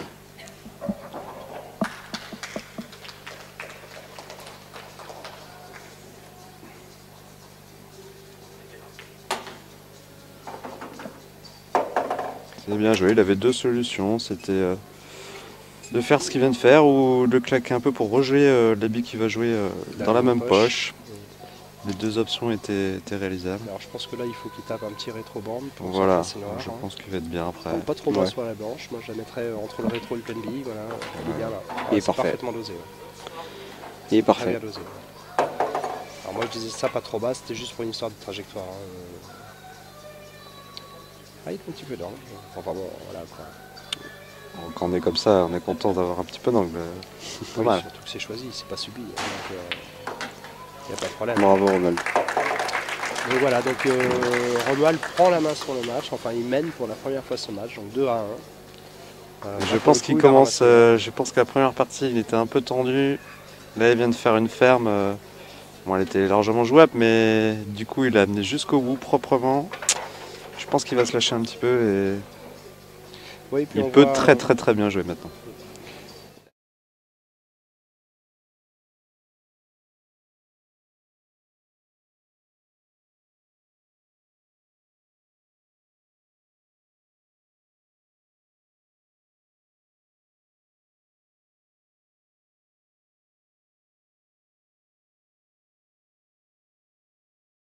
C'est bien joué, il avait 2 solutions, c'était de faire ce qu'il vient de faire ou de claquer un peu pour rejouer l'habit qu'il va jouer dans la même poche. Les 2 options étaient réalisables. Alors je pense que là il faut qu'il tape un petit rétro-bande pour voilà, noir, je pense qu'il va être bien après. Pas trop loin sur la blanche, moi je la mettrais entre le rétro et le plein bille, voilà, il est bien là. Il est parfait. Parfaitement dosé. Ouais. Il est parfait. Très bien dosé. Alors moi je disais ça pas trop bas, c'était juste pour une histoire de trajectoire. Ah, il est un petit peu d'angle. Enfin bon, voilà quoi. Quand on est comme ça, on est content d'avoir un petit peu d'angle. Oui, surtout que c'est choisi, c'est pas subi. Donc il n'y a pas de problème. Bravo Ronald. Donc voilà, donc Romuald prend la main sur le match, enfin il mène pour la première fois ce match, donc 2-1. Je pense qu'il commence, je pense que la première partie il était un peu tendu. Là il vient de faire une ferme. Bon, elle était largement jouable, mais du coup il l'a amené jusqu'au bout proprement. Je pense qu'il va se lâcher un petit peu et oui, il peut très bien jouer maintenant.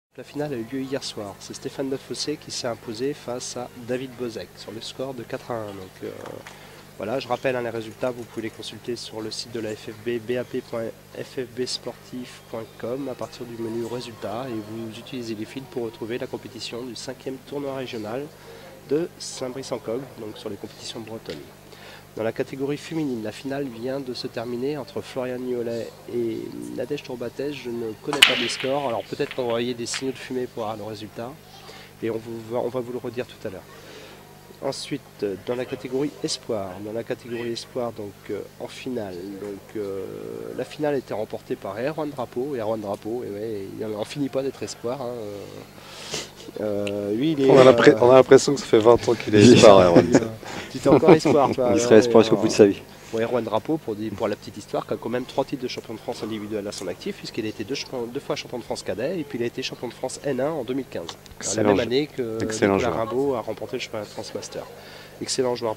La finale a eu lieu hier soir. C'est Stéphane Defossé qui s'est imposé face à David Bozek sur le score de 4-1. Donc voilà, je rappelle les résultats, vous pouvez les consulter sur le site de la FFB, bap.ffbsportif.com à partir du menu résultats et vous utilisez les fils pour retrouver la compétition du 5e tournoi régional de Saint-Brice-en-Cogue, donc sur les compétitions bretonnes. Dans la catégorie féminine, la finale vient de se terminer entre Florian Niolet et Nadège Tourbatès. Je ne connais pas les scores, alors peut-être qu'on va envoyer des signaux de fumée pour avoir le résultat. Et on va vous le redire tout à l'heure. Ensuite, dans la catégorie espoir, donc en finale, donc la finale était remportée par Erwan Drapeau. Erwan Drapeau, et ouais, il n'en finit pas d'être espoir. Hein. Lui, il est, on a l'impression que ça fait 20 ans qu'il est espoir, Erwan. Tu étais encore espoir, toi. Il serait espoir jusqu'au bout de sa vie. Bon, Erwan Drapeau, pour la petite histoire, qui a quand même 3 titres de champion de France individuel à son actif, puisqu'il a été deux fois champion de France cadet, et puis il a été champion de France N1 en 2015. La même année que Nicolas Rimbaud a remporté le championnat de France Master. Excellent joueur,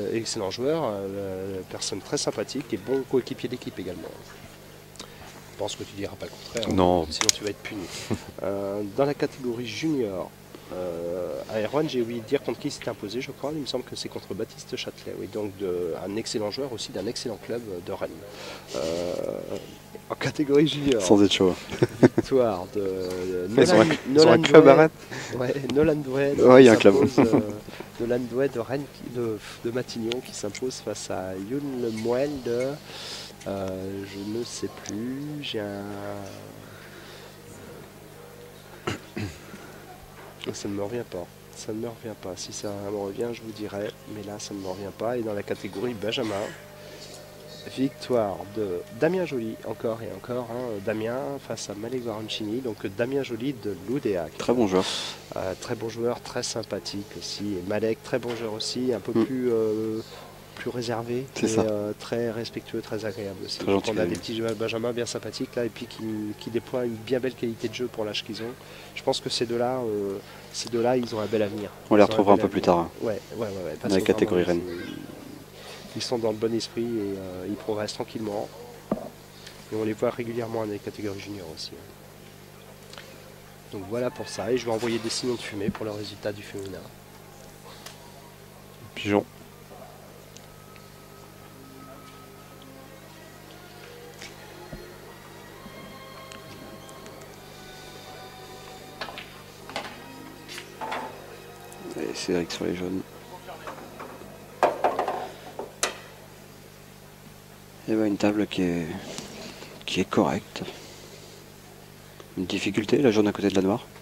personne très sympathique et bon coéquipier d'équipe également. Je pense que tu diras pas le contraire. Non. Sinon tu vas être puni. Dans la catégorie junior, à Erwan, j'ai oublié de dire contre qui s'est imposé, je crois. Il me semble que c'est contre Baptiste Châtelet, oui, donc un excellent joueur aussi d'un excellent club de Rennes. En catégorie junior, sans être chaud. Victoire de Nolan Douet. Ouais, Nolan Douet. Ouais, il y a un club. Nolan Douet de Rennes, de Matignon, qui s'impose face à Youn Le Moel de. Je ne sais plus. J'ai un. Ça ne me revient pas. Ça ne me revient pas. Si ça me revient, je vous dirai. Mais là, ça ne me revient pas. Et dans la catégorie Benjamin, victoire de Damien Joly, encore et encore. Damien face à Malek Varancini. Donc Damien Joly de l'Oudéac. Très bon joueur. Très bon joueur, très sympathique aussi. Et Malek, très bon joueur aussi. Un peu plus réservé, mais très respectueux, très agréable aussi. Donc on a des petits joueurs Benjamin bien sympathiques là, et puis qui déploient une bien belle qualité de jeu pour l'âge qu'ils ont. Je pense que ces deux-là, ils ont un bel avenir. On les retrouvera un peu plus tard. Ouais, dans la catégorie Rennes. Ils sont dans le bon esprit et ils progressent tranquillement. Et on les voit régulièrement dans les catégories juniors aussi. Donc voilà pour ça. Et je vais envoyer des signaux de fumée pour le résultat du féminin. Pigeon. Et Cédric sur les jaunes. Et ben une table qui est correcte. Une difficulté, la jaune à côté de la noire.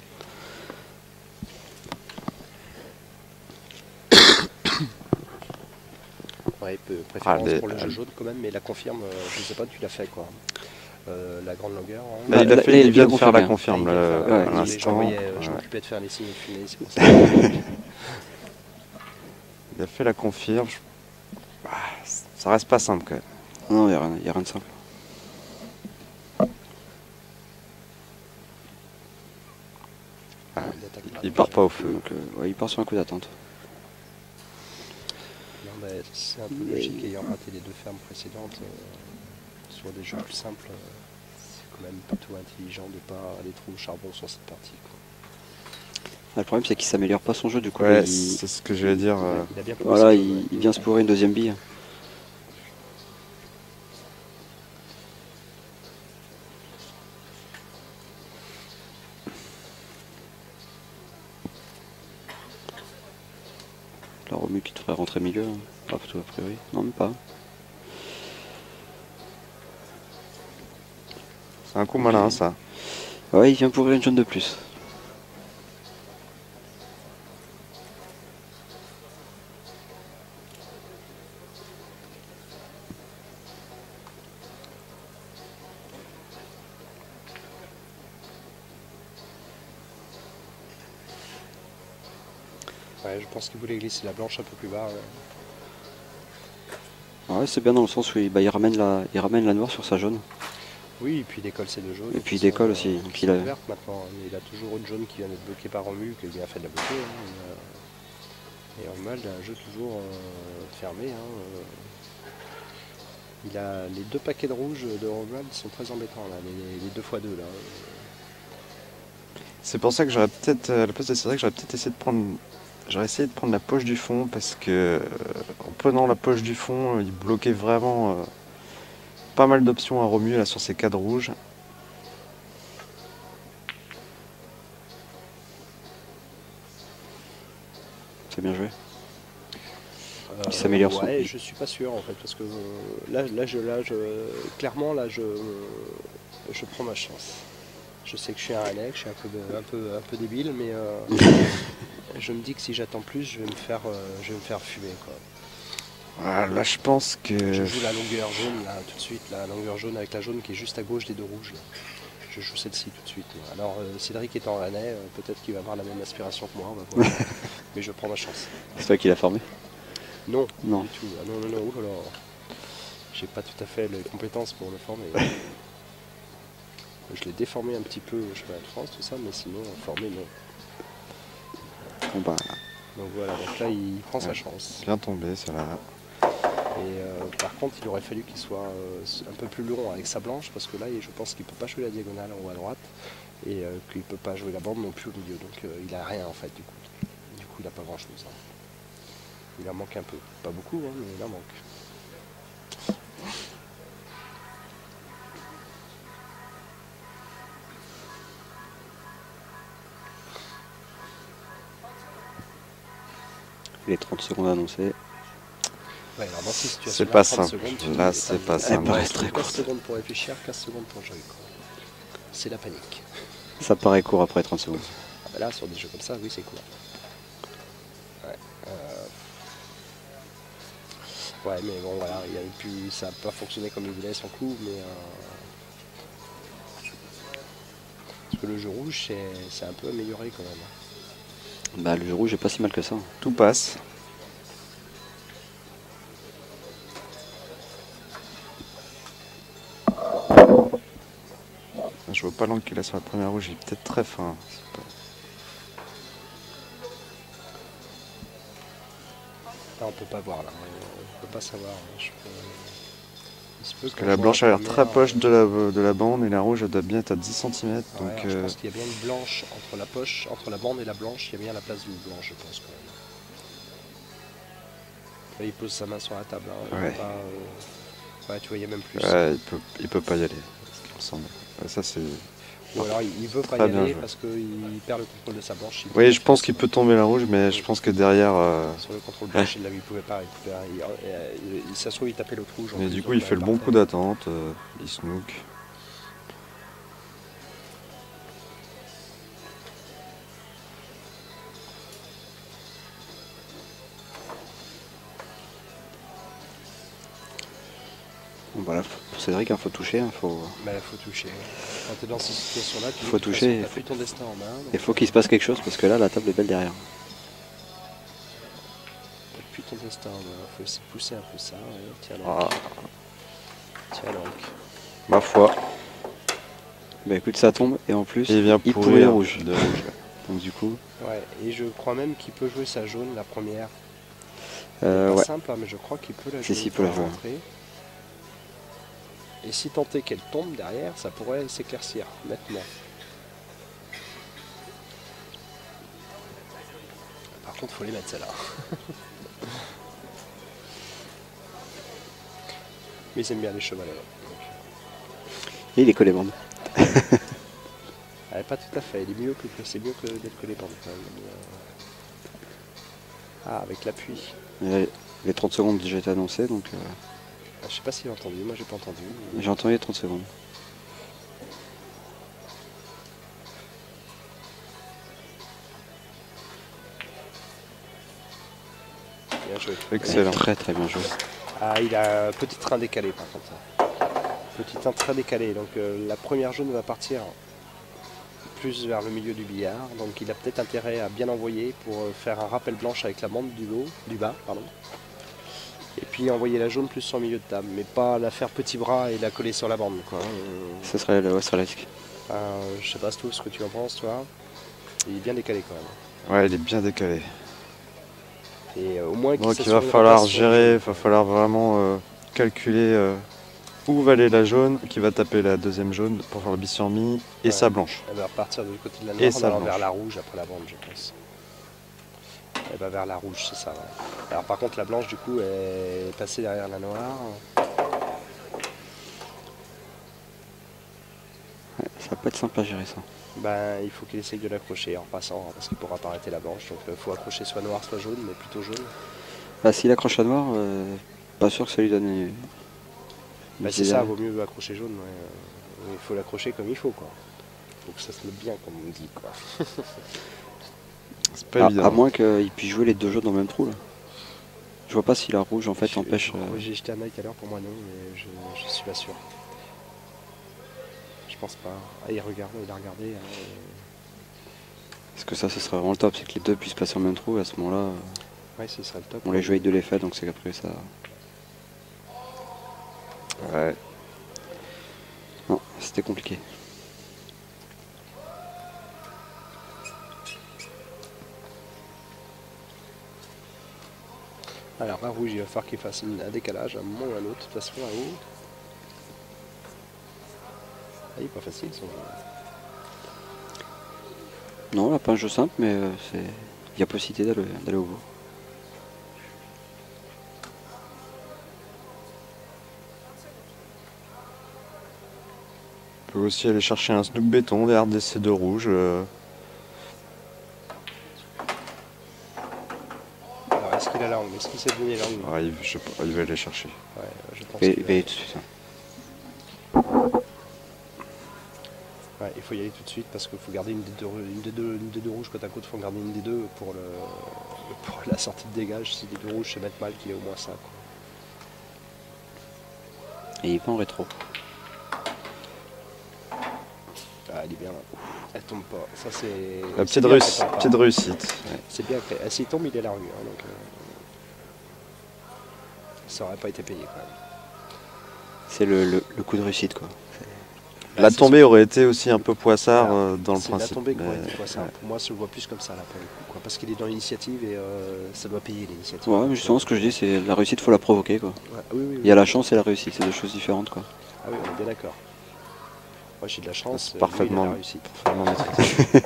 Ouais, préférence pour le jeu jaune quand même, mais la confirme, je ne sais pas, tu l'as fait quoi. La grande longueur. Hein. Il vient de faire la confirme à l'instant. Je m'occupais de faire les signes de fumée, c'est pour ça. Il a fait la confirme. Ça reste pas simple quand même. Non, il n'y a rien de simple. Il part pas au feu. Donc, il part sur un coup d'attente. C'est un peu logique ayant raté les deux fermes précédentes sur des jeux plus simples. C'est quand même plutôt intelligent de ne pas aller trop au charbon sur cette partie. Le problème c'est qu'il s'améliore pas son jeu du coup. Ouais, c'est ce que je vais dire. Voilà, il vient se pourrir une deuxième bille. La remue qui devrait rentrer milieu. Ah, plutôt a priori. Non, même pas. C'est un coup malin ça. Ouais, il vient pourrir une jaune de plus. Ouais, je pense qu'il voulait glisser la blanche un peu plus bas. Ouais, c'est bien dans le sens où il ramène la noire sur sa jaune. Oui, et puis il décolle ses deux jaunes. Et puis il décolle aussi. Et puis verte maintenant. Il a toujours une jaune qui vient d'être bloquée par Romu, qui vient fait de la bloquer. Et Romuald a un jeu toujours fermé. Il a les deux paquets de rouge de Romuald sont très embêtants là, les 2x2 là. C'est pour ça que j'aurais peut-être, à la place de Cédric, j'aurais peut-être essayé de prendre... J'aurais essayé de prendre la poche du fond parce que en prenant la poche du fond, il bloquait vraiment pas mal d'options à Romu là sur ces cadres rouges. C'est bien joué. Il s'améliore son... Ouais, je suis pas sûr en fait parce que clairement là je prends ma chance. Je sais que je suis un Rennais, que je suis un peu débile, mais je me dis que si j'attends plus, je vais me faire fumer quoi. Ah, là je pense que... Je joue la longueur jaune là tout de suite, la longueur jaune avec la jaune qui est juste à gauche des deux rouges. Là. Je joue celle-ci tout de suite. Alors Cédric étant Rennais, peut-être qu'il va avoir la même aspiration que moi, on va voir. Mais je prends ma chance. C'est toi qui l'as formé? Non, non. Du tout. Ah, non, oh là là. J'ai pas tout à fait les compétences pour le former. Je l'ai déformé un petit peu au championnat de France, tout ça, mais sinon, formé, non. Bon bah... Donc voilà, donc là, il prend sa chance. Bien tombé, ça là. Et par contre, il aurait fallu qu'il soit un peu plus long avec sa blanche, parce que là, je pense qu'il peut pas jouer la diagonale en haut à droite, et qu'il peut pas jouer la bande non plus au milieu. Donc il a rien, en fait, du coup. Du coup, il a pas grand-chose. Hein. Il en manque un peu. Pas beaucoup, hein, mais il en manque. Les 30 secondes annoncées. Ouais, alors dans ces situations, c'est pas simple. Là, c'est pas simple. Elle reste très 15 courte. secondes pour réfléchir, 15 secondes pour jouer. C'est la panique. Ça paraît court après 30 secondes. Ah bah là, sur des jeux comme ça, oui, c'est court. Ouais, mais bon, voilà, ça n'a pas fonctionné comme il voulait son coup, mais... Parce que le jeu rouge, c'est un peu amélioré quand même. Bah le jeu rouge est pas si mal que ça. Tout passe. Je vois pas l'angle qu'il a sur la première rouge, il est peut-être très fin. Là, on peut pas voir, là. On peut pas savoir. Parce que la blanche a l'air très proche de la bande et la rouge elle doit bien être à 10 cm. Ouais, donc, je pense qu'il y a bien une blanche entre la poche, entre la bande et la blanche, il y a bien la place d'une blanche, je pense. Quand même. Là, il pose sa main sur la table. Hein, ouais. Ouais, tu vois, il y a même plus. Ouais, il peut pas y aller, ce qui me semble. Ouais, ça, c'est... Ou alors il veut pas y aller parce qu'il perd le contrôle de sa blanche. Oui, je pense qu'il peut tomber la rouge, mais je pense que derrière... Sur le contrôle blanche, il pouvait pas. Ça se trouve, il tapait l'autre rouge. Mais du coup, il fait le bon coup d'attente, il snook. Bon bah là, pour Cédric, il faut toucher. Faut toucher. Quand tu es dans ces situations-là, tu faut toucher. Tu as plus ton destin en main. Il faut qu'il se passe quelque chose parce que là, la table est belle derrière. Tu n'as plus ton destin en main. Il faut essayer de pousser un peu ça. Ouais. Tiens donc. Ah. Tiens donc. Ma foi. Bah écoute, ça tombe et en plus, il pourrait le rouge. Donc du coup... Ouais, et je crois même qu'il peut jouer sa jaune, la première. Ouais. Pas simple, hein, mais je crois qu'il peut la jouer. Si, il peut la jouer. Et si tant est qu'elle tombe derrière, ça pourrait s'éclaircir nettement. Par contre, il faut les mettre celle-là. Mais ils aiment bien les chevalets. Et il est collé bande. Pas tout à fait, c'est mieux que d'être collé bande quand même. Ah, avec l'appui. Les 30 secondes déjà été annoncées, donc... Je sais pas s'il a entendu, moi j'ai pas entendu. J'ai entendu les 30 secondes. Bien joué. Excellent. Très très bien joué. Ah, il a un petit train décalé par contre. Petit train très décalé, donc la première jaune va partir plus vers le milieu du billard, donc il a peut-être intérêt à bien envoyer pour faire un rappel blanche avec la bande du bas, pardon. Et puis envoyer la jaune plus sur le milieu de table, mais pas la faire petit bras et la coller sur la bande, quoi. Ce serait le risque. Je sais pas tout ce que tu en penses, toi. Il est bien décalé quand même. Ouais, il est bien décalé. Et au moins donc il va falloir gérer, il va falloir vraiment calculer ou valet la jaune qui va taper la deuxième jaune pour faire le bissurmi et sa blanche. Elle va repartir du côté de la noire en allant vers la rouge après la bande, je pense. Elle va vers la rouge, c'est ça. Ouais. Alors par contre la blanche du coup est passée derrière la noire. Ouais, ça va pas être simple à gérer ça. Ben, il faut qu'il essaye de l'accrocher en passant, parce qu'il pourra pas arrêter la blanche. Donc il faut accrocher soit noir soit jaune, mais plutôt jaune. Bah, s'il accroche la noire, pas sûr que ça lui donne une... Ben, c'est ça, vaut mieux accrocher jaune. Ouais. Il faut l'accrocher comme il faut, quoi. Il faut que ça se mette bien, comme on dit, quoi. C'est pas évident. À moins qu'il puisse jouer les deux jaunes dans le même trou là. Je vois pas si la rouge en fait empêche. J'ai jeté un œil tout à l'heure, pour moi non, mais je suis pas sûr. Je pense pas. Ah, il regarde, il a regardé. Parce que ça, ce serait vraiment le top, c'est que les deux puissent passer en même trou et à ce moment-là. Ouais, ce serait le top. On les joue avec de l'effet, donc c'est qu'après ça. Ouais. Non, c'était compliqué. Alors, à rouge, il va falloir qu'il fasse un décalage à un moment ou à un autre. De toute façon, là-haut. Ah, il est pas facile son jeu. Non, là, pas un jeu simple, mais il y a possibilité d'aller au bout. On peut aussi aller chercher un snook béton derrière des C2 rouges. Alors, est-ce qu'il a l'angle? Est-ce qu'il sait donner l'angle? Ouais, je sais pas, il va aller chercher. Ouais, je pense Il qu'il va y aller tout de suite. Ouais, il faut y aller tout de suite parce qu'il faut garder une des deux rouges côte à côte. Il faut garder une des deux pour la sortie de dégage. Si les deux rouges se mettent mal, qu'il y ait au moins ça, quoi. Et il va en rétro. Ah, elle est bien là. Elle tombe pas. Ça, c'est. La petite réussite. Ouais, c'est bien fait. S'il tombe, il est à la rue. Hein, donc, ça aurait pas été payé quand même. C'est le coup de réussite quoi. La tombée aurait été aussi un peu poissard dans le principe. C'est la tombée qui aurait été poissard. Ouais. Pour moi, je le vois plus comme ça là pour le coup, quoi. Parce qu'il est dans l'initiative et ça doit payer l'initiative. Ouais, mais justement, ce que je dis, c'est la réussite, faut la provoquer quoi. Ouais, oui. Il y a la chance et la réussite, c'est deux choses différentes quoi. Ah oui, on est bien d'accord. Moi j'ai de la chance, parfaitement, lui, il a la réussite. Parfaitement maîtrisé.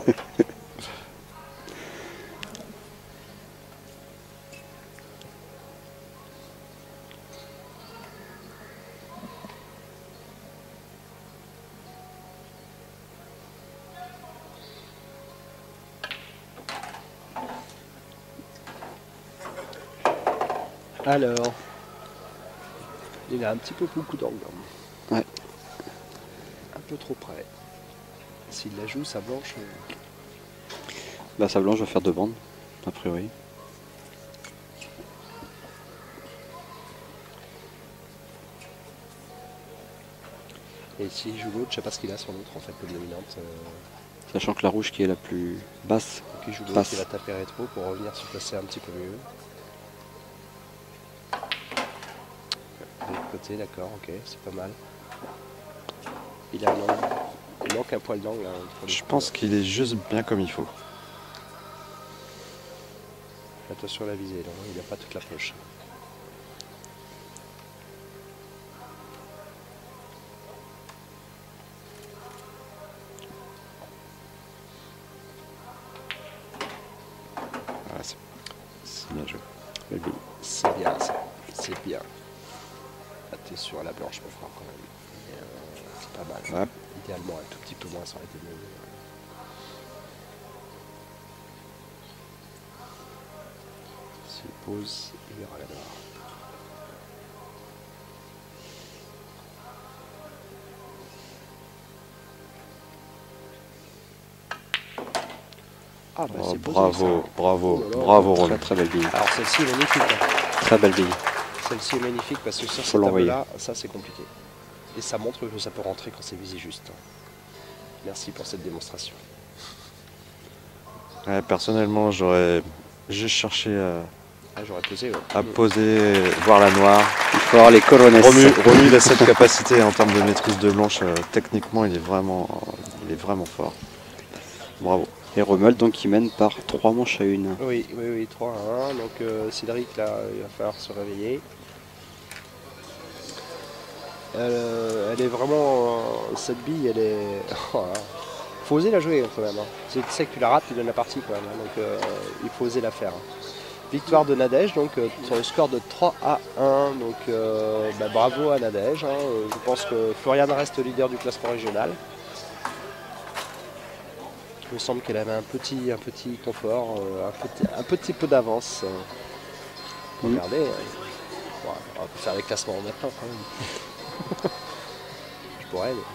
Alors, il a un petit peu beaucoup d'angle. Ouais. Un peu trop près. S'il la joue, sa blanche. Bah, sa blanche va faire deux bandes, a priori. Et s'il joue l'autre, je sais pas ce qu'il a sur l'autre en fait, le dominante. Sachant que la rouge qui est la plus basse. Donc il joue l'autre, il va taper rétro pour revenir se placer un petit peu mieux. De l'autre côté, d'accord, ok, c'est pas mal. Il a un angle. Il manque un poil d'angle. Hein, je pense qu'il est juste bien comme il faut. Attention à la visée, là, il n'a pas toute la poche. Ah, c'est bien joué. C'est bien ça, c'est bien. Attention à la blanche, mon frère, quand même. C'est pas mal. Ouais. Idéalement, un tout petit peu moins, ça aurait été mieux. S'il pose, il verra la noire. Ah bah c'est bravo, bravo, oh là là, bravo Roland. Très belle bille. Alors celle-ci est magnifique. Hein. Très belle bille. Celle-ci est magnifique parce que sur Faut cette l'envoyer. table-là, ça c'est compliqué. Et ça montre que ça peut rentrer quand c'est visé juste. Merci pour cette démonstration. Ouais, personnellement, j'aurais juste cherché j'aurais posé, ouais. à poser, voir la noire. Il faut avoir les colonnes. Romu il a cette capacité en termes de maîtrise de blanche. Techniquement, il est vraiment fort. Bravo. Et Romuald donc qui mène par 3 manches à 1. Oui, 3 à 1. Donc Cédric là, il va falloir se réveiller. Elle est vraiment... cette bille, elle est... Oh, faut oser la jouer quand même. Hein. Tu sais que tu la rates, tu donnes la partie quand même. Hein. Donc il faut oser la faire. Hein. Victoire de Nadège, donc sur le score de 3-1. Donc bah, bravo à Nadège. Hein. Je pense que Floriane reste leader du classement régional. Il me semble qu'elle avait un petit confort, un petit peu d'avance. Regardez, bon, on va faire les classements maintenant quand même. Je pourrais, mais...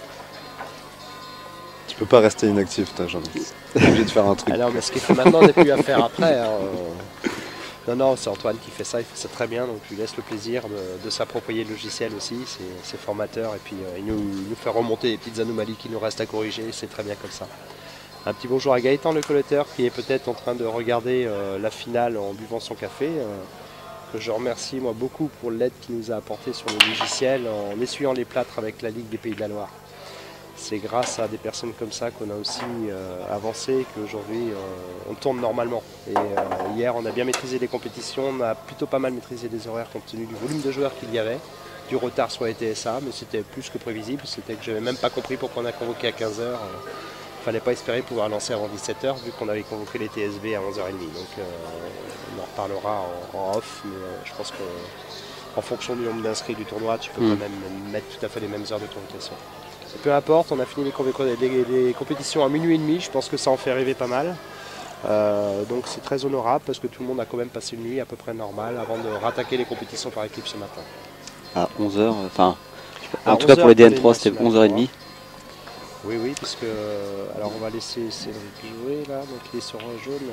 Tu peux pas rester inactif, toi, Jean-Luc. T'es obligé de faire un truc. Ah non, mais ce qu'il faut maintenant n'est plus à faire après. Hein. Non, c'est Antoine qui fait ça, il fait ça très bien, donc je lui laisse le plaisir de s'approprier le logiciel aussi, c'est formateur, et puis il nous fait remonter les petites anomalies qui nous restent à corriger, c'est très bien comme ça. Un petit bonjour à Gaëtan le collecteur qui est peut-être en train de regarder la finale en buvant son café, que je remercie moi beaucoup pour l'aide qu'il nous a apporté sur le logiciel en essuyant les plâtres avec la Ligue des Pays de la Loire. C'est grâce à des personnes comme ça qu'on a aussi avancé et qu'aujourd'hui on tourne normalement. Et hier on a bien maîtrisé les compétitions, on a plutôt pas mal maîtrisé les horaires compte tenu du volume de joueurs qu'il y avait, du retard sur les TSA, mais c'était plus que prévisible, c'était que je n'avais même pas compris pourquoi on a convoqué à 15h. Il ne fallait pas espérer pouvoir lancer avant 17h vu qu'on avait convoqué les TSB à 11h30. Donc on en reparlera en off, mais je pense qu'en fonction du nombre d'inscrits du tournoi, tu peux quand même mettre tout à fait les mêmes heures de convocation. Peu importe, on a fini les compétitions à minuit et demi, je pense que ça en fait rêver pas mal. Donc c'est très honorable parce que tout le monde a quand même passé une nuit à peu près normale avant de rattaquer les compétitions par équipe ce matin. À 11h, enfin, en tout cas pour les DN3 c'était 11h30. Oui, puisque alors on va laisser Cédric jouer là, donc il est sur un jaune.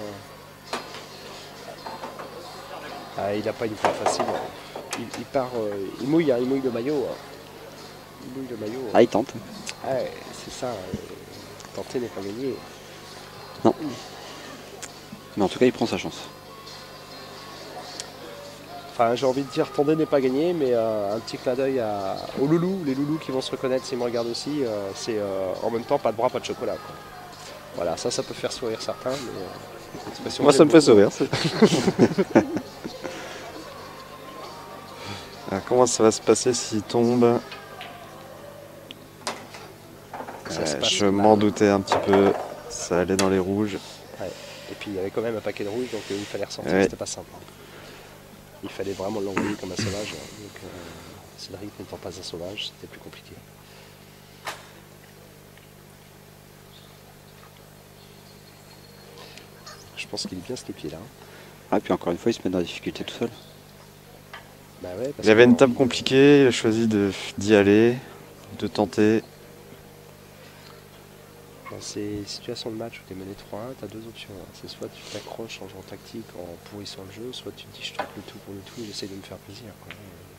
Ah, il n'a pas une part facile. Il part, il mouille le maillot. Il mouille le maillot. Ah, il tente. Ouais, c'est ça. Tenter n'est pas gagné. Non. Mais en tout cas, il prend sa chance. Enfin, j'ai envie de dire tenter n'est pas gagné, mais un petit clin d'œil aux loulous, les loulous qui vont se reconnaître s'ils me regardent aussi. C'est en même temps pas de bras, pas de chocolat. Quoi. Voilà, ça peut faire sourire certains. Mais, moi, ça me fait sourire. Alors, comment ça va se passer s'il tombe? Je m'en doutais un petit peu, ça allait dans les rouges. Ouais. Et puis il y avait quand même un paquet de rouges, donc il fallait ressortir, c'était pas simple. Il fallait vraiment l'envoyer comme un sauvage. Donc Cédric n'étant pas un sauvage, c'était plus compliqué. Je pense qu'il est bien ce pied-là. Ah, et puis encore une fois, il se met dans la difficulté tout seul. Bah ouais, il avait une table compliquée, il a choisi d'y aller, de tenter. Dans ces situations de match où tu es mené 3-1, tu as deux options. Hein. C'est soit tu t'accroches en jouant tactique, en pourrissant le jeu, soit tu te dis je tente le tout pour le tout et j'essaie de me faire plaisir. Quoi.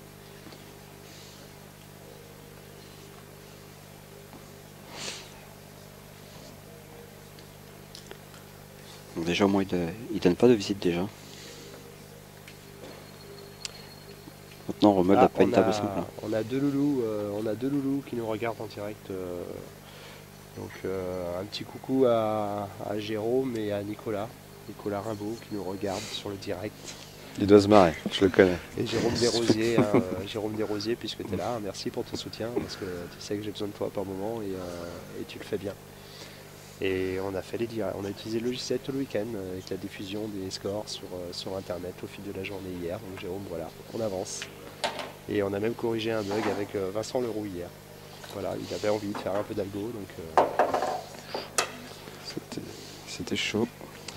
Donc déjà au moins il donne pas de visite déjà. Maintenant on remode pas une table simple. On a deux loulous qui nous regardent en direct. Donc un petit coucou à Jérôme et à Nicolas Rimbaud qui nous regarde sur le direct. Il doit se marrer, je le connais. Et Jérôme Desrosiers, puisque tu es là, merci pour ton soutien, parce que tu sais que j'ai besoin de toi par moment et tu le fais bien. Et on a fait les directs, on a utilisé le logiciel tout le week-end avec la diffusion des scores sur internet au fil de la journée hier. Donc Jérôme, voilà, on avance. Et on a même corrigé un bug avec Vincent Leroux hier. Voilà, il avait envie de faire un peu d'algo, donc c'était chaud.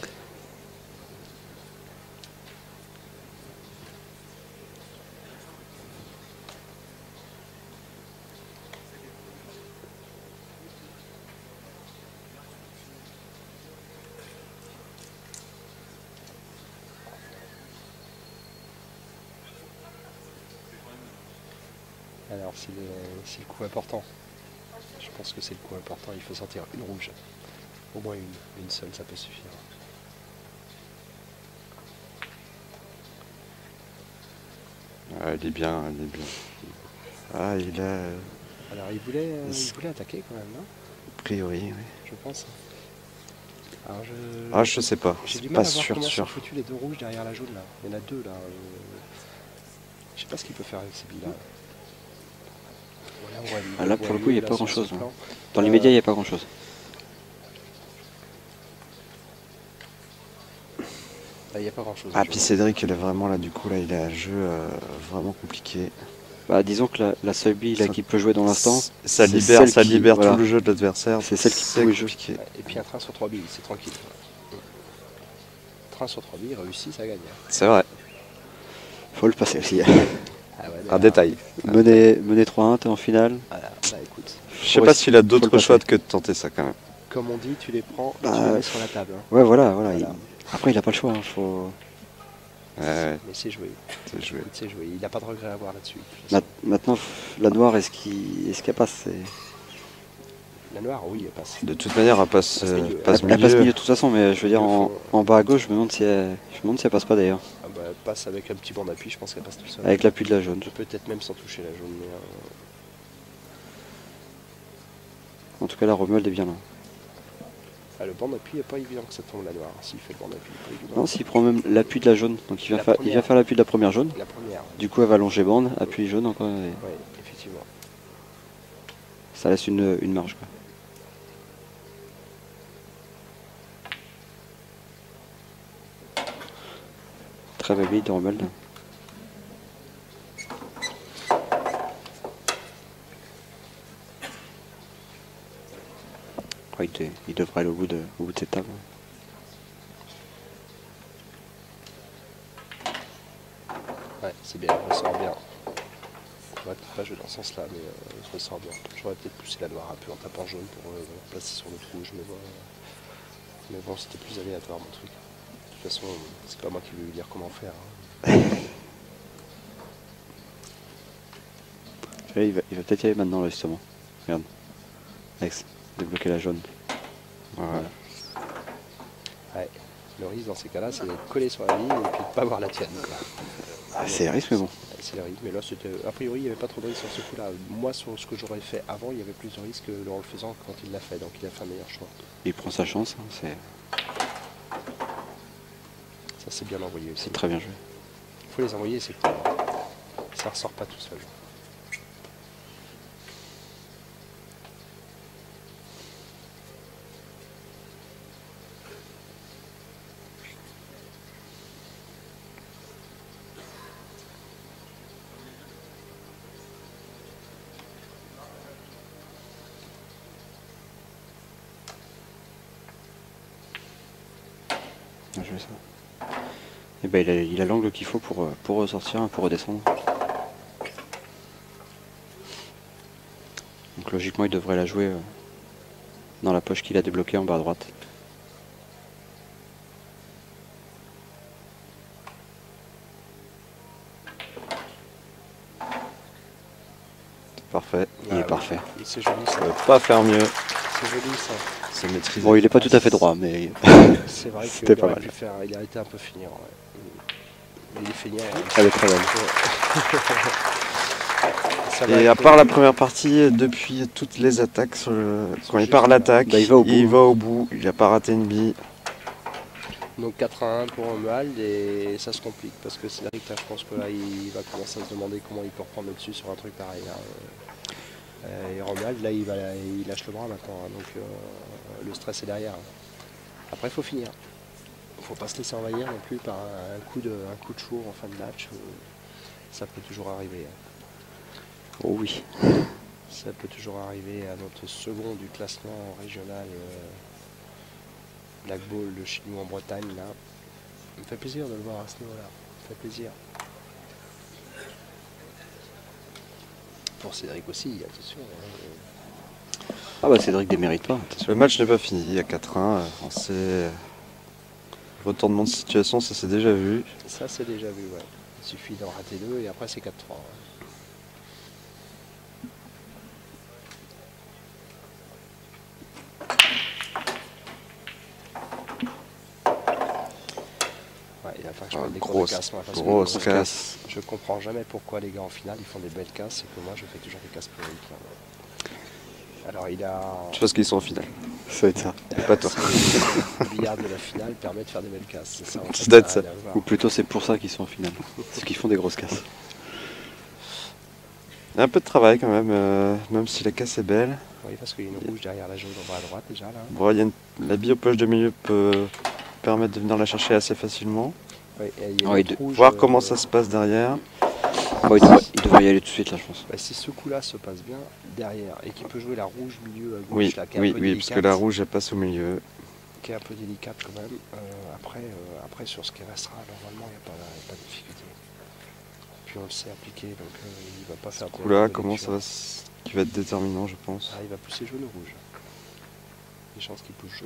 alors c'est le coup important. Je pense que c'est le coup important, il faut sortir une rouge. Au moins une seule, ça peut suffire. Ah, il est bien. Ah, il a... Alors il voulait attaquer quand même, non? A priori, oui. Je pense. Alors je sais pas. J'ai du pas mal à voir sûr. comment sont foutus les deux rouges derrière la jaune là. Il y en a deux là. Je sais pas ce qu'il peut faire avec ces billes là. Ah, là, pour le coup, il n'y a pas grand-chose. Dans l'immédiat, il n'y a pas grand-chose. Il n'y a pas grand-chose. Ah, puis Cédric, il est vraiment là, du coup, là, il a un jeu vraiment compliqué. Bah, disons que la seule bille là qui peut jouer dans l'instant, ça libère tout le jeu de l'adversaire. C'est celle qui peut jouer. Et puis un train sur 3 billes, c'est tranquille. Train sur 3 billes, réussi, ça gagne. C'est vrai. Faut le passer aussi. Un détail. Mener 3-1, t'es en finale. Voilà, bah écoute. Je sais pas s'il a d'autres choix que de tenter ça quand même. Comme on dit, tu les prends, tu les mets sur la table. Hein. Ouais, voilà. Après, il a pas le choix. Hein, faut... Mais c'est joué. C'est joué. Il n'a pas de regret à avoir là-dessus. Maintenant, la noire, est-ce qu'elle passe? La noire, oui, elle passe. De toute manière, elle passe milieu. Elle passe milieu de toute façon, mais je veux dire, en bas à gauche, je me demande si elle passe pas d'ailleurs. Ah bah, elle passe avec un petit banc d'appui, je pense qu'elle passe tout seul. Avec l'appui de la jaune. Peut-être même sans toucher la jaune. Mais En tout cas, la Romuald est bien là. Ah, le banc d'appui n'est pas évident que ça tombe la noire. S'il fait le banc d'appui, pas évident. Non, s'il prend même l'appui de la jaune. Donc il vient faire l'appui de la première jaune. La première. Du coup, elle va longer bande, appui jaune encore. Oui, effectivement. Ça laisse une marge, quoi. Très belle bille de Romuald. Il devrait aller au bout de cette table. Ouais, c'est bien, je ressens bien. Je pourrais peut-être pas jouer dans ce sens-là, mais je ressens bien. J'aurais peut-être poussé la noire un peu en tapant jaune pour placer sur le rouge, mais bon, c'était plus aléatoire mon truc. De toute façon, c'est pas moi qui vais lui dire comment faire. Hein. Il va peut-être y aller maintenant, là, justement. Regarde. Alex, débloquer la jaune. Voilà. Ouais. Le risque dans ces cas-là, c'est d'être collé sur la ligne et puis de pas voir la tienne. Ah, c'est le risque, mais bon. C'est le risque, mais là, a priori, il n'y avait pas trop de risque sur ce coup-là. Moi, sur ce que j'aurais fait avant, il y avait plus de risque en le faisant quand il l'a fait, donc il a fait un meilleur choix. Il prend sa chance, hein, ça c'est bien envoyé aussi. C'est très bien joué. Il faut les envoyer, c'est clair. Ça ressort pas tout seul. Bien joué ça. Et ben il a l'angle qu'il faut pour ressortir, pour redescendre. Donc logiquement il devrait la jouer dans la poche qu'il a débloquée en bas à droite. Parfait. Il est parfait. C'est joli ça. On peut pas faire mieux. C'est joli ça. C'est maîtrisé. Bon, il est pas tout à fait droit, mais c'est vrai c'était qu'il pas aurait mal. pu faire. Il a été un peu feignant. Ouais. Il est feignant. Elle est très belle. Et à part la première partie, depuis toutes les attaques, quand il part l'attaque, bah, il va au bout. Il n'a pas raté une bille. Donc 4-1 pour Romuald et ça se complique parce que Cédric là je pense que là il va commencer à se demander comment il peut reprendre le dessus sur un truc pareil là. Et Romuald là il lâche le bras maintenant hein, donc le stress est derrière. Après il faut finir. Il ne faut pas se laisser envahir non plus par un coup de chour en fin de match. Ça peut toujours arriver. Oh oui. Ça peut toujours arriver à notre second du classement régional. Black Ball de chez nous en Bretagne là. Ça me fait plaisir de le voir à ce niveau là. Ça me fait plaisir. Pour Cédric aussi, attention. Ah bah Cédric démérite pas. Le match n'est pas fini, il y a 4-1. Retournement de situation, ça s'est déjà vu. Ça c'est déjà vu, ouais. Il suffit d'en rater deux et après c'est 4-3. Il va falloir que je mette des grosses casses, moi, parce grosse que casse. je comprends jamais pourquoi les gars en finale ils font des belles casses et que moi je fais toujours des casses pourries. Alors il a. Je pense qu'ils sont en finale. Ça va être ça. Pas toi. Le billard de la finale permet de faire des belles casses. C'est ça, en fait, Ça doit être ça. Ou plutôt c'est pour ça qu'ils sont en finale. Parce qu'ils font des grosses casses. Il y a un peu de travail quand même si la casse est belle. Oui, parce qu'il y a une rouge derrière la jaune en bas à droite déjà là. Bon, la bille aux poches de milieu peut permettre de venir la chercher assez facilement. Oui, il y a une rouge, voir comment ça se passe derrière. Bon, il devrait y aller tout de suite là, je pense. Bah, si ce coup-là se passe bien derrière et qu'il peut jouer la rouge milieu à gauche, Oui, là, qui est un peu oui, délicate, parce que la rouge elle passe au milieu. qui est un peu délicate quand même. Après sur ce qui restera, normalement il n'y a pas de difficulté. Puis on le sait appliquer, donc il va pas faire Ce coup-là, comment ça va, qui va être déterminant, je pense. Il va pousser jaune ou rouge. Des chances qu'il pousse jaune.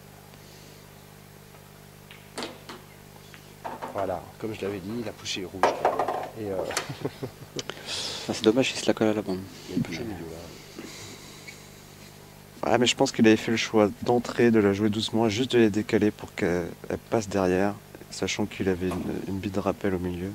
Voilà, comme je l'avais dit, il a poussé rouge. Et c'est dommage qu'il se la colle à la bande. il a poussé au milieu là. Ouais, mais je pense qu'il avait fait le choix d'entrer, de la jouer doucement, et juste de la décaler pour qu'elle passe derrière, sachant qu'il avait une bille de rappel au milieu.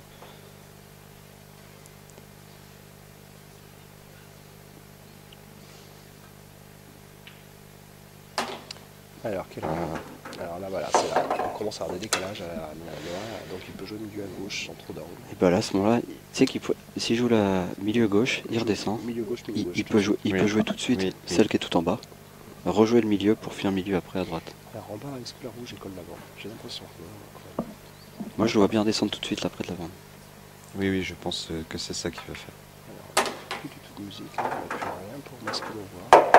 Alors là voilà, c'est là. On commence à avoir des décalages à la noire, donc il peut jouer milieu à gauche sans trop d'angle. Et bah là, à ce moment-là, tu sais s'il joue la milieu gauche, il redescend. Milieu gauche, milieu gauche. Il peut jouer tout de suite celle qui est tout en bas. Rejouer le milieu pour finir milieu après à droite. Alors en bas, est-ce que la rouge est comme l'avant? J'ai l'impression que non. Moi je le vois bien descendre tout de suite là près de la bande. Oui, je pense que c'est ça qu'il va faire. Alors, plus du tout de musique, on n'a plus rien pour masquer nos voix.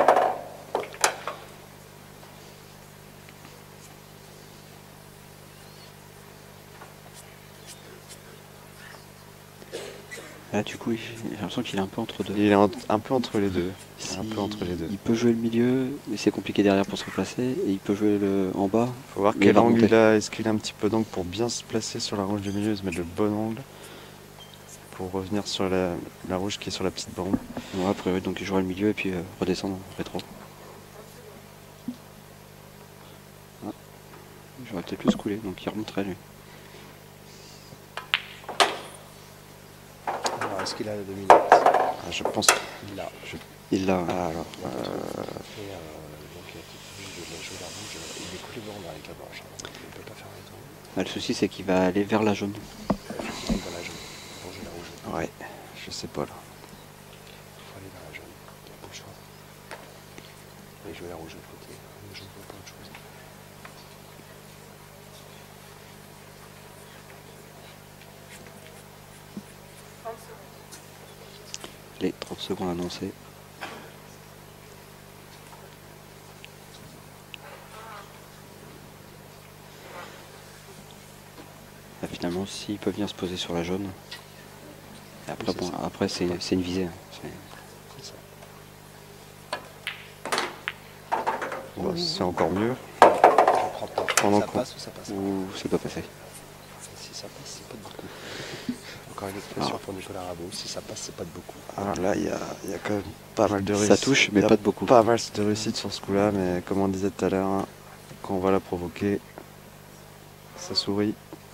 Là du coup j'ai l'impression qu'il est un peu entre deux. Il est un peu entre les deux. Il peut jouer le milieu, mais c'est compliqué derrière pour se replacer. Et il peut jouer en bas. Il faut voir quel angle il a. Est-ce qu'il a un petit peu d'angle pour bien se placer sur la rouge du milieu, se mettre le bon angle pour revenir sur la rouge qui est sur la petite bande. Ouais, après oui, donc il jouera le milieu et puis redescendre en rétro. Ah. J'aurais peut-être plus coulé, donc il remonterait lui. Alors est-ce qu'il a la dominante? Je pense qu'il l'a. Il l'a. Ah, alors. Donc il a peut-être de jouer la rouge. Il est coulé blanc avec la blanche. Donc il ne peut pas faire les tours. Le souci c'est qu'il va aller vers la jaune. Il va vers la jaune. Pour jouer la rouge. Ouais, je sais pas là. Il faut aller vers la jaune. Il n'y a pas de choix. Il va jouer la rouge de l'autre côté. Je ne vois pas autre chose. Les 30 secondes annoncées. Là, finalement, s'il peut venir se poser sur la jaune. Et après, oui, après c'est une visée. Hein. C'est ça. Bon, c'est encore mieux. Je prends pas. Ça passe ou ça passe pas? Ou c'est pas passé. Si ça passe, c'est pas de beaucoup. Encore une expression pour Nicolas Rabot. Si ça passe, c'est pas de beaucoup. Alors là, il y a quand même pas mal de réussite. Ça touche, mais pas de beaucoup. Pas mal de réussite sur ce coup-là, mais comme on disait tout à l'heure, hein, quand on va la provoquer, ça sourit.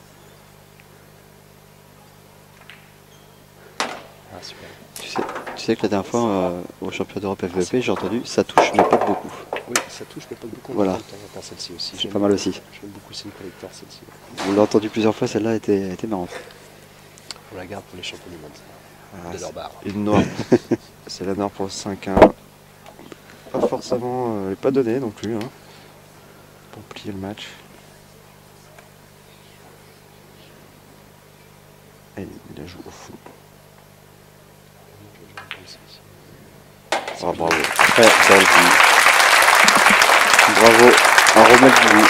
Ah, super. Tu sais que la dernière fois, au championnat d'Europe FVP, j'ai entendu ça touche, mais pas de beaucoup. Oui, ça touche, mais pas de beaucoup. Voilà. Celle-ci aussi. C'est pas mal aussi. J'aime beaucoup Sin Collector, celle-ci. On l'a entendu plusieurs fois, celle-là était marrante. On la garde pour les champions du monde. Ah, De leur barre. une noire. C'est la noire pour le 5-1. Pas forcément, elle n'est pas donnée non plus. Hein, pour plier le match. Et il la joue au fond. Oh, bravo. Très belle vie. Bravo à Romain Guillou.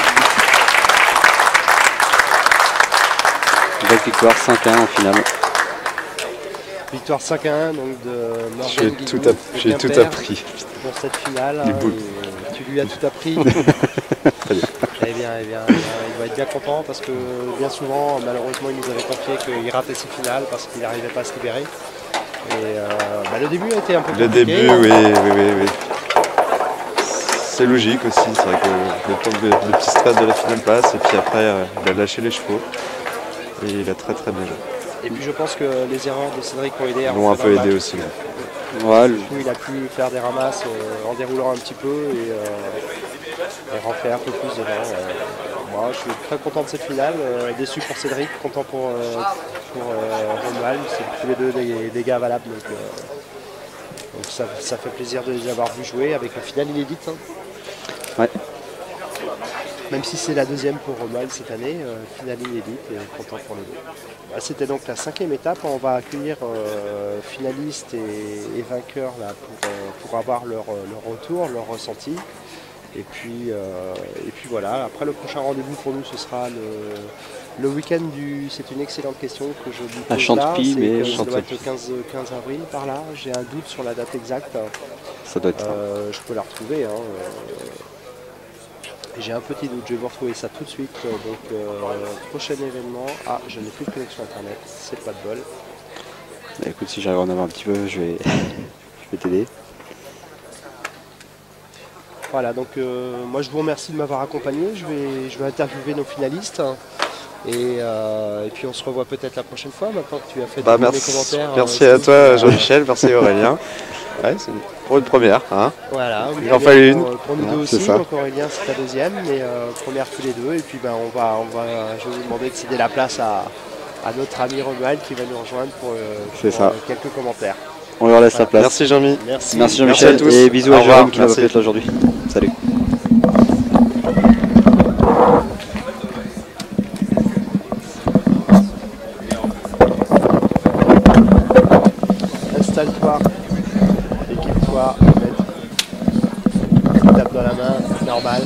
Belle victoire 5-1 en finale. Victoire 5-1 donc de Morgan J'ai Guillou, tout appris. Pour cette finale. Tu lui as tout appris. Eh bien, il va être bien content parce que bien souvent, malheureusement, il nous avait confié qu'il ratait ses finales parce qu'il n'arrivait pas à se libérer. Et le début a été un peu compliqué. Le début, oui. C'est logique aussi, c'est vrai que le petit stade de la finale passe et puis après il a lâché les chevaux et il a très bien joué. Et puis je pense que les erreurs de Cédric ont aidé. L'ont un peu aidé aussi. Ouais, du coup, il a pu faire des ramasses en déroulant un petit peu et rentrer un peu plus devant. Moi, je suis très content de cette finale, déçu pour Cédric, content pour Romuald. C'est tous les deux des gars valables. Donc, ça fait plaisir de les avoir vus jouer avec le final inédite. Hein. Ouais. Même si c'est la deuxième pour Mal cette année, finale inédite et content pour les deux. Bah, c'était donc la 5e étape. On va accueillir finalistes et vainqueurs là, pour avoir leur retour, leur ressenti. Et puis voilà, après le prochain rendez-vous pour nous ce sera le week-end du... C'est une excellente question que je vous pose Chantepie, mais ça doit être le 15 avril par là. J'ai un doute sur la date exacte. Ça doit être je peux la retrouver. Hein, j'ai un petit doute, je vais vous retrouver ça tout de suite. Donc prochain événement. Ah, je n'ai plus de connexion internet, c'est pas de bol. Bah, écoute, si j'arrive à en avoir un petit peu, je vais t'aider. Voilà, donc moi je vous remercie de m'avoir accompagné. Je vais interviewer nos finalistes. Et puis on se revoit peut-être la prochaine fois maintenant que tu as fait merci, des commentaires. Merci à toi Jean-Michel, merci Aurélien. Ouais, c'est pour une première. Hein. Voilà, il en fallait une. Pour nous deux aussi, donc Aurélien c'est ta deuxième, mais première tous les deux. Et puis ben, je vais vous demander de céder la place à notre ami Romuald qui va nous rejoindre pour quelques commentaires. On leur laisse la place. Merci Jean-Mi. Merci Jean-Michel et bisous à Jérôme qui va être là aujourd'hui. Salut. Installe-toi, équipe-toi, tape dans la main, normal.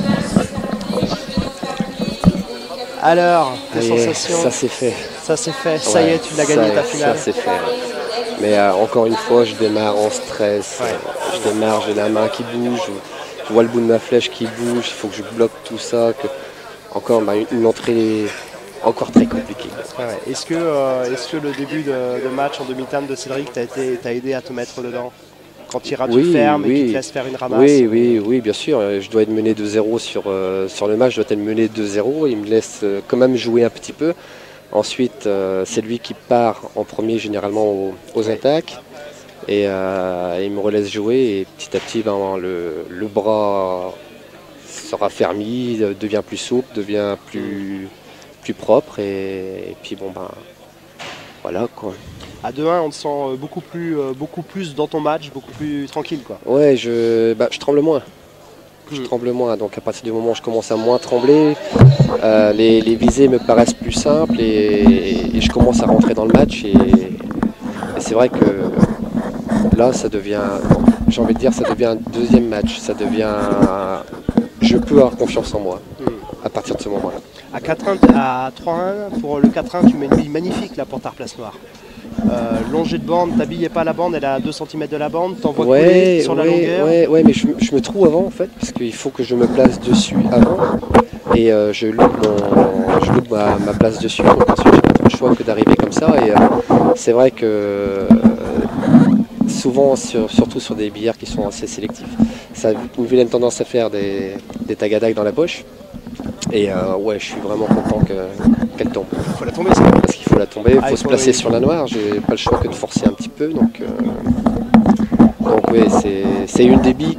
Alors, tes sensations? Ça c'est fait. Ça c'est fait, ça y est, tu l'as gagné ta finale. Ça c'est fait. Mais encore une fois, je démarre en stress. Je démarre, j'ai la main qui bouge, je vois le bout de ma flèche qui bouge, il faut que je bloque tout ça. Encore une entrée encore très compliquée. Ouais. Est-ce que le début de match en demi-teinte de Cédric t'a aidé à te mettre dedans? Quand tu iras, tu fermes et qu'il te laisse faire une ramasse? Oui, bien sûr. Je dois être mené 2-0 sur le match, je dois être mené 2-0. Il me laisse quand même jouer un petit peu. Ensuite, c'est lui qui part en premier généralement aux attaques. Et il me relaisse jouer. Et petit à petit, le bras sera fermé, devient plus souple, devient plus propre. Et puis voilà quoi. À 2-1, on te sent beaucoup plus dans ton match, beaucoup plus tranquille quoi. Ouais, je tremble moins. Je tremble moins, donc à partir du moment où je commence à moins trembler, les visées me paraissent plus simples et je commence à rentrer dans le match. Et c'est vrai que là, ça devient, j'ai envie de dire, ça devient un deuxième match. Ça devient, je peux avoir confiance en moi à partir de ce moment-là. À 3-1, pour le 4-1, tu mets une bille magnifique là pour ta replace noire. Longée de bande, ta bille n'est pas à la bande, elle est à 2 cm de la bande, t'envoies couler sur la longueur. Ouais, mais je me trouve avant en fait, parce qu'il faut que je me place dessus avant, et je loupe ma place dessus, donc ensuite j'ai pas trop le choix que d'arriver comme ça, et c'est vrai que souvent, surtout sur des billards qui sont assez sélectifs, ça a une vilaine tendance à faire des tagadags dans la poche. Et je suis vraiment content qu'elle tombe. Il faut la tomber, c'est parce qu'il faut la tomber, il faut se placer sur la noire. J'ai pas le choix que de forcer un petit peu. Donc oui, c'est une des billes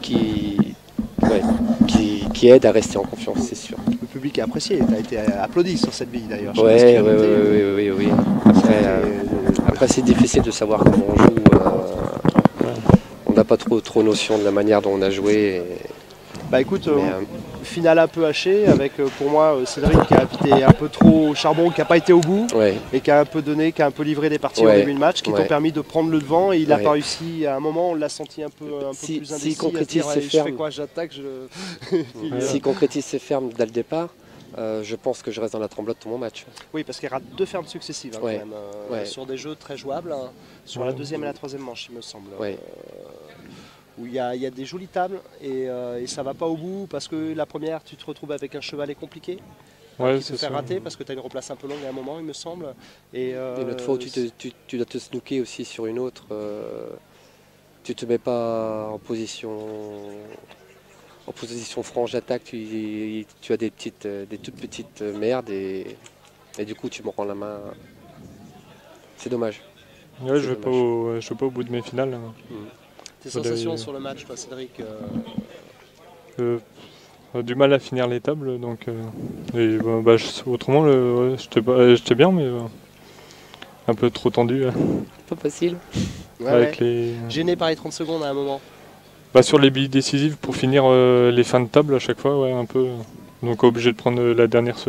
qui aide à rester en confiance, c'est sûr. Le public a apprécié, tu as été applaudi sur cette bille d'ailleurs. Oui. Après c'est difficile de savoir comment on joue. On n'a pas trop notion de la manière dont on a joué. Bah écoute, finale un peu hachée avec pour moi Cédric qui a été un peu trop au charbon, qui n'a pas été au bout et qui a un peu donné, qui a un peu livré des parties au début de match qui t'ont permis de prendre le devant et il n'a pas réussi. À un moment on l'a senti un peu plus indécis. S'il concrétise ses fermes, s'il concrétise ses fermes dès le départ, je pense que je reste dans la tremblote tout mon match. Oui, parce qu'il rate 2 fermes successives quand même, sur des jeux très jouables, sur la deuxième et la troisième manche il me semble. Où il y a des jolies tables et ça va pas au bout parce que la première tu te retrouves avec un chevalet compliqué qui te fait rater parce que tu as une replace un peu longue à un moment il me semble. Et une autre fois où tu dois te snooker aussi sur une autre, tu te mets pas en position franche d'attaque, tu as des toutes petites merdes et du coup tu me rends la main. C'est dommage. Ouais, je vais pas au bout de mes finales. Tes sensations sur le match, toi, Cédric? Du mal à finir les tables, donc autrement j'étais bien, mais un peu trop tendu. Pas facile. avec les... Gêné par les 30 secondes à un moment. Bah, sur les billes décisives pour finir les fins de table à chaque fois, ouais, un peu. Donc obligé de prendre la dernière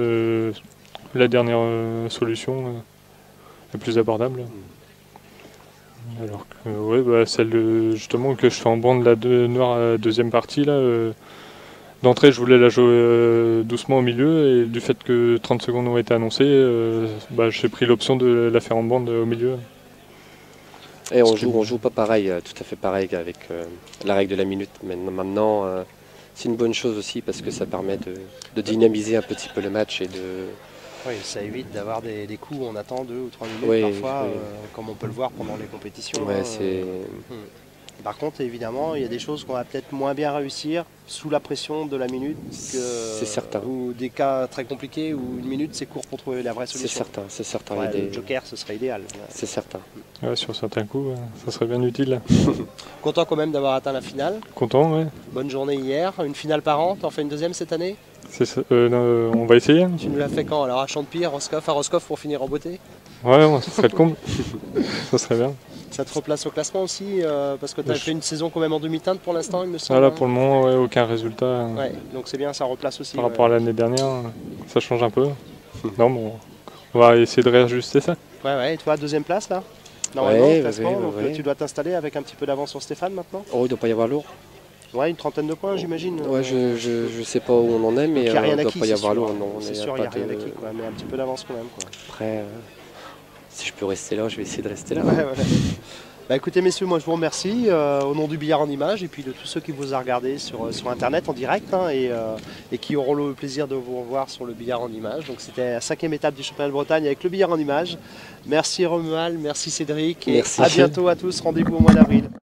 solution la plus abordable. Alors que ouais, bah, celle justement que je fais en bande la noire deuxième partie là. D'entrée, je voulais la jouer doucement au milieu et du fait que 30 secondes ont été annoncées, bah, j'ai pris l'option de la faire en bande au milieu. Et on joue pas pareil, tout à fait pareil avec la règle de la minute. Maintenant, c'est une bonne chose aussi parce que ça permet de dynamiser un petit peu le match et de... Oui, ça évite d'avoir des coups où on attend 2 ou 3 minutes parfois, comme on peut le voir pendant les compétitions. Ouais, Par contre, évidemment, il y a des choses qu'on va peut-être moins bien réussir sous la pression de la minute. C'est certain. Ou des cas très compliqués où une minute c'est court pour trouver la vraie solution. C'est certain. Ouais, le joker, ce serait idéal. C'est certain. Ouais, sur certains coups, ça serait bien utile. Content quand même d'avoir atteint la finale. Content, ouais. Bonne journée hier. Une finale par an. T'en fais une deuxième cette année? On va essayer. Tu nous l'as fait quand? Alors à Champepire, à Roscoff pour finir en beauté? Ouais, ça serait le comble. Ça serait bien. Ça te replace au classement aussi parce que tu as fait une saison quand même en demi-teinte pour l'instant, il me semble. Voilà, pour le moment, ouais, aucun résultat. Ouais, donc c'est bien, ça replace aussi. Par rapport à l'année dernière, ça change un peu. Non, bon, on va essayer de réajuster ça. Ouais, et toi, deuxième place là? Normalement, classement, donc tu dois t'installer avec un petit peu d'avance sur Stéphane maintenant? Oh, il ne doit pas y avoir lourd. Ouais, une trentaine de points, j'imagine. Ouais, je sais pas où on en est, mais il ne doit pas y avoir lourd. C'est sûr, il n'y a rien acquis, mais un petit peu d'avance quand même. Après, si je peux rester là, je vais essayer de rester là. Ouais. Bah écoutez messieurs, moi je vous remercie au nom du billard en images et puis de tous ceux qui vous ont regardé sur internet en direct et qui auront le plaisir de vous revoir sur le billard en images. Donc c'était la 5e étape du championnat de Bretagne avec le billard en images. Merci Romuald, merci Cédric et à bientôt à tous, rendez-vous au mois d'avril.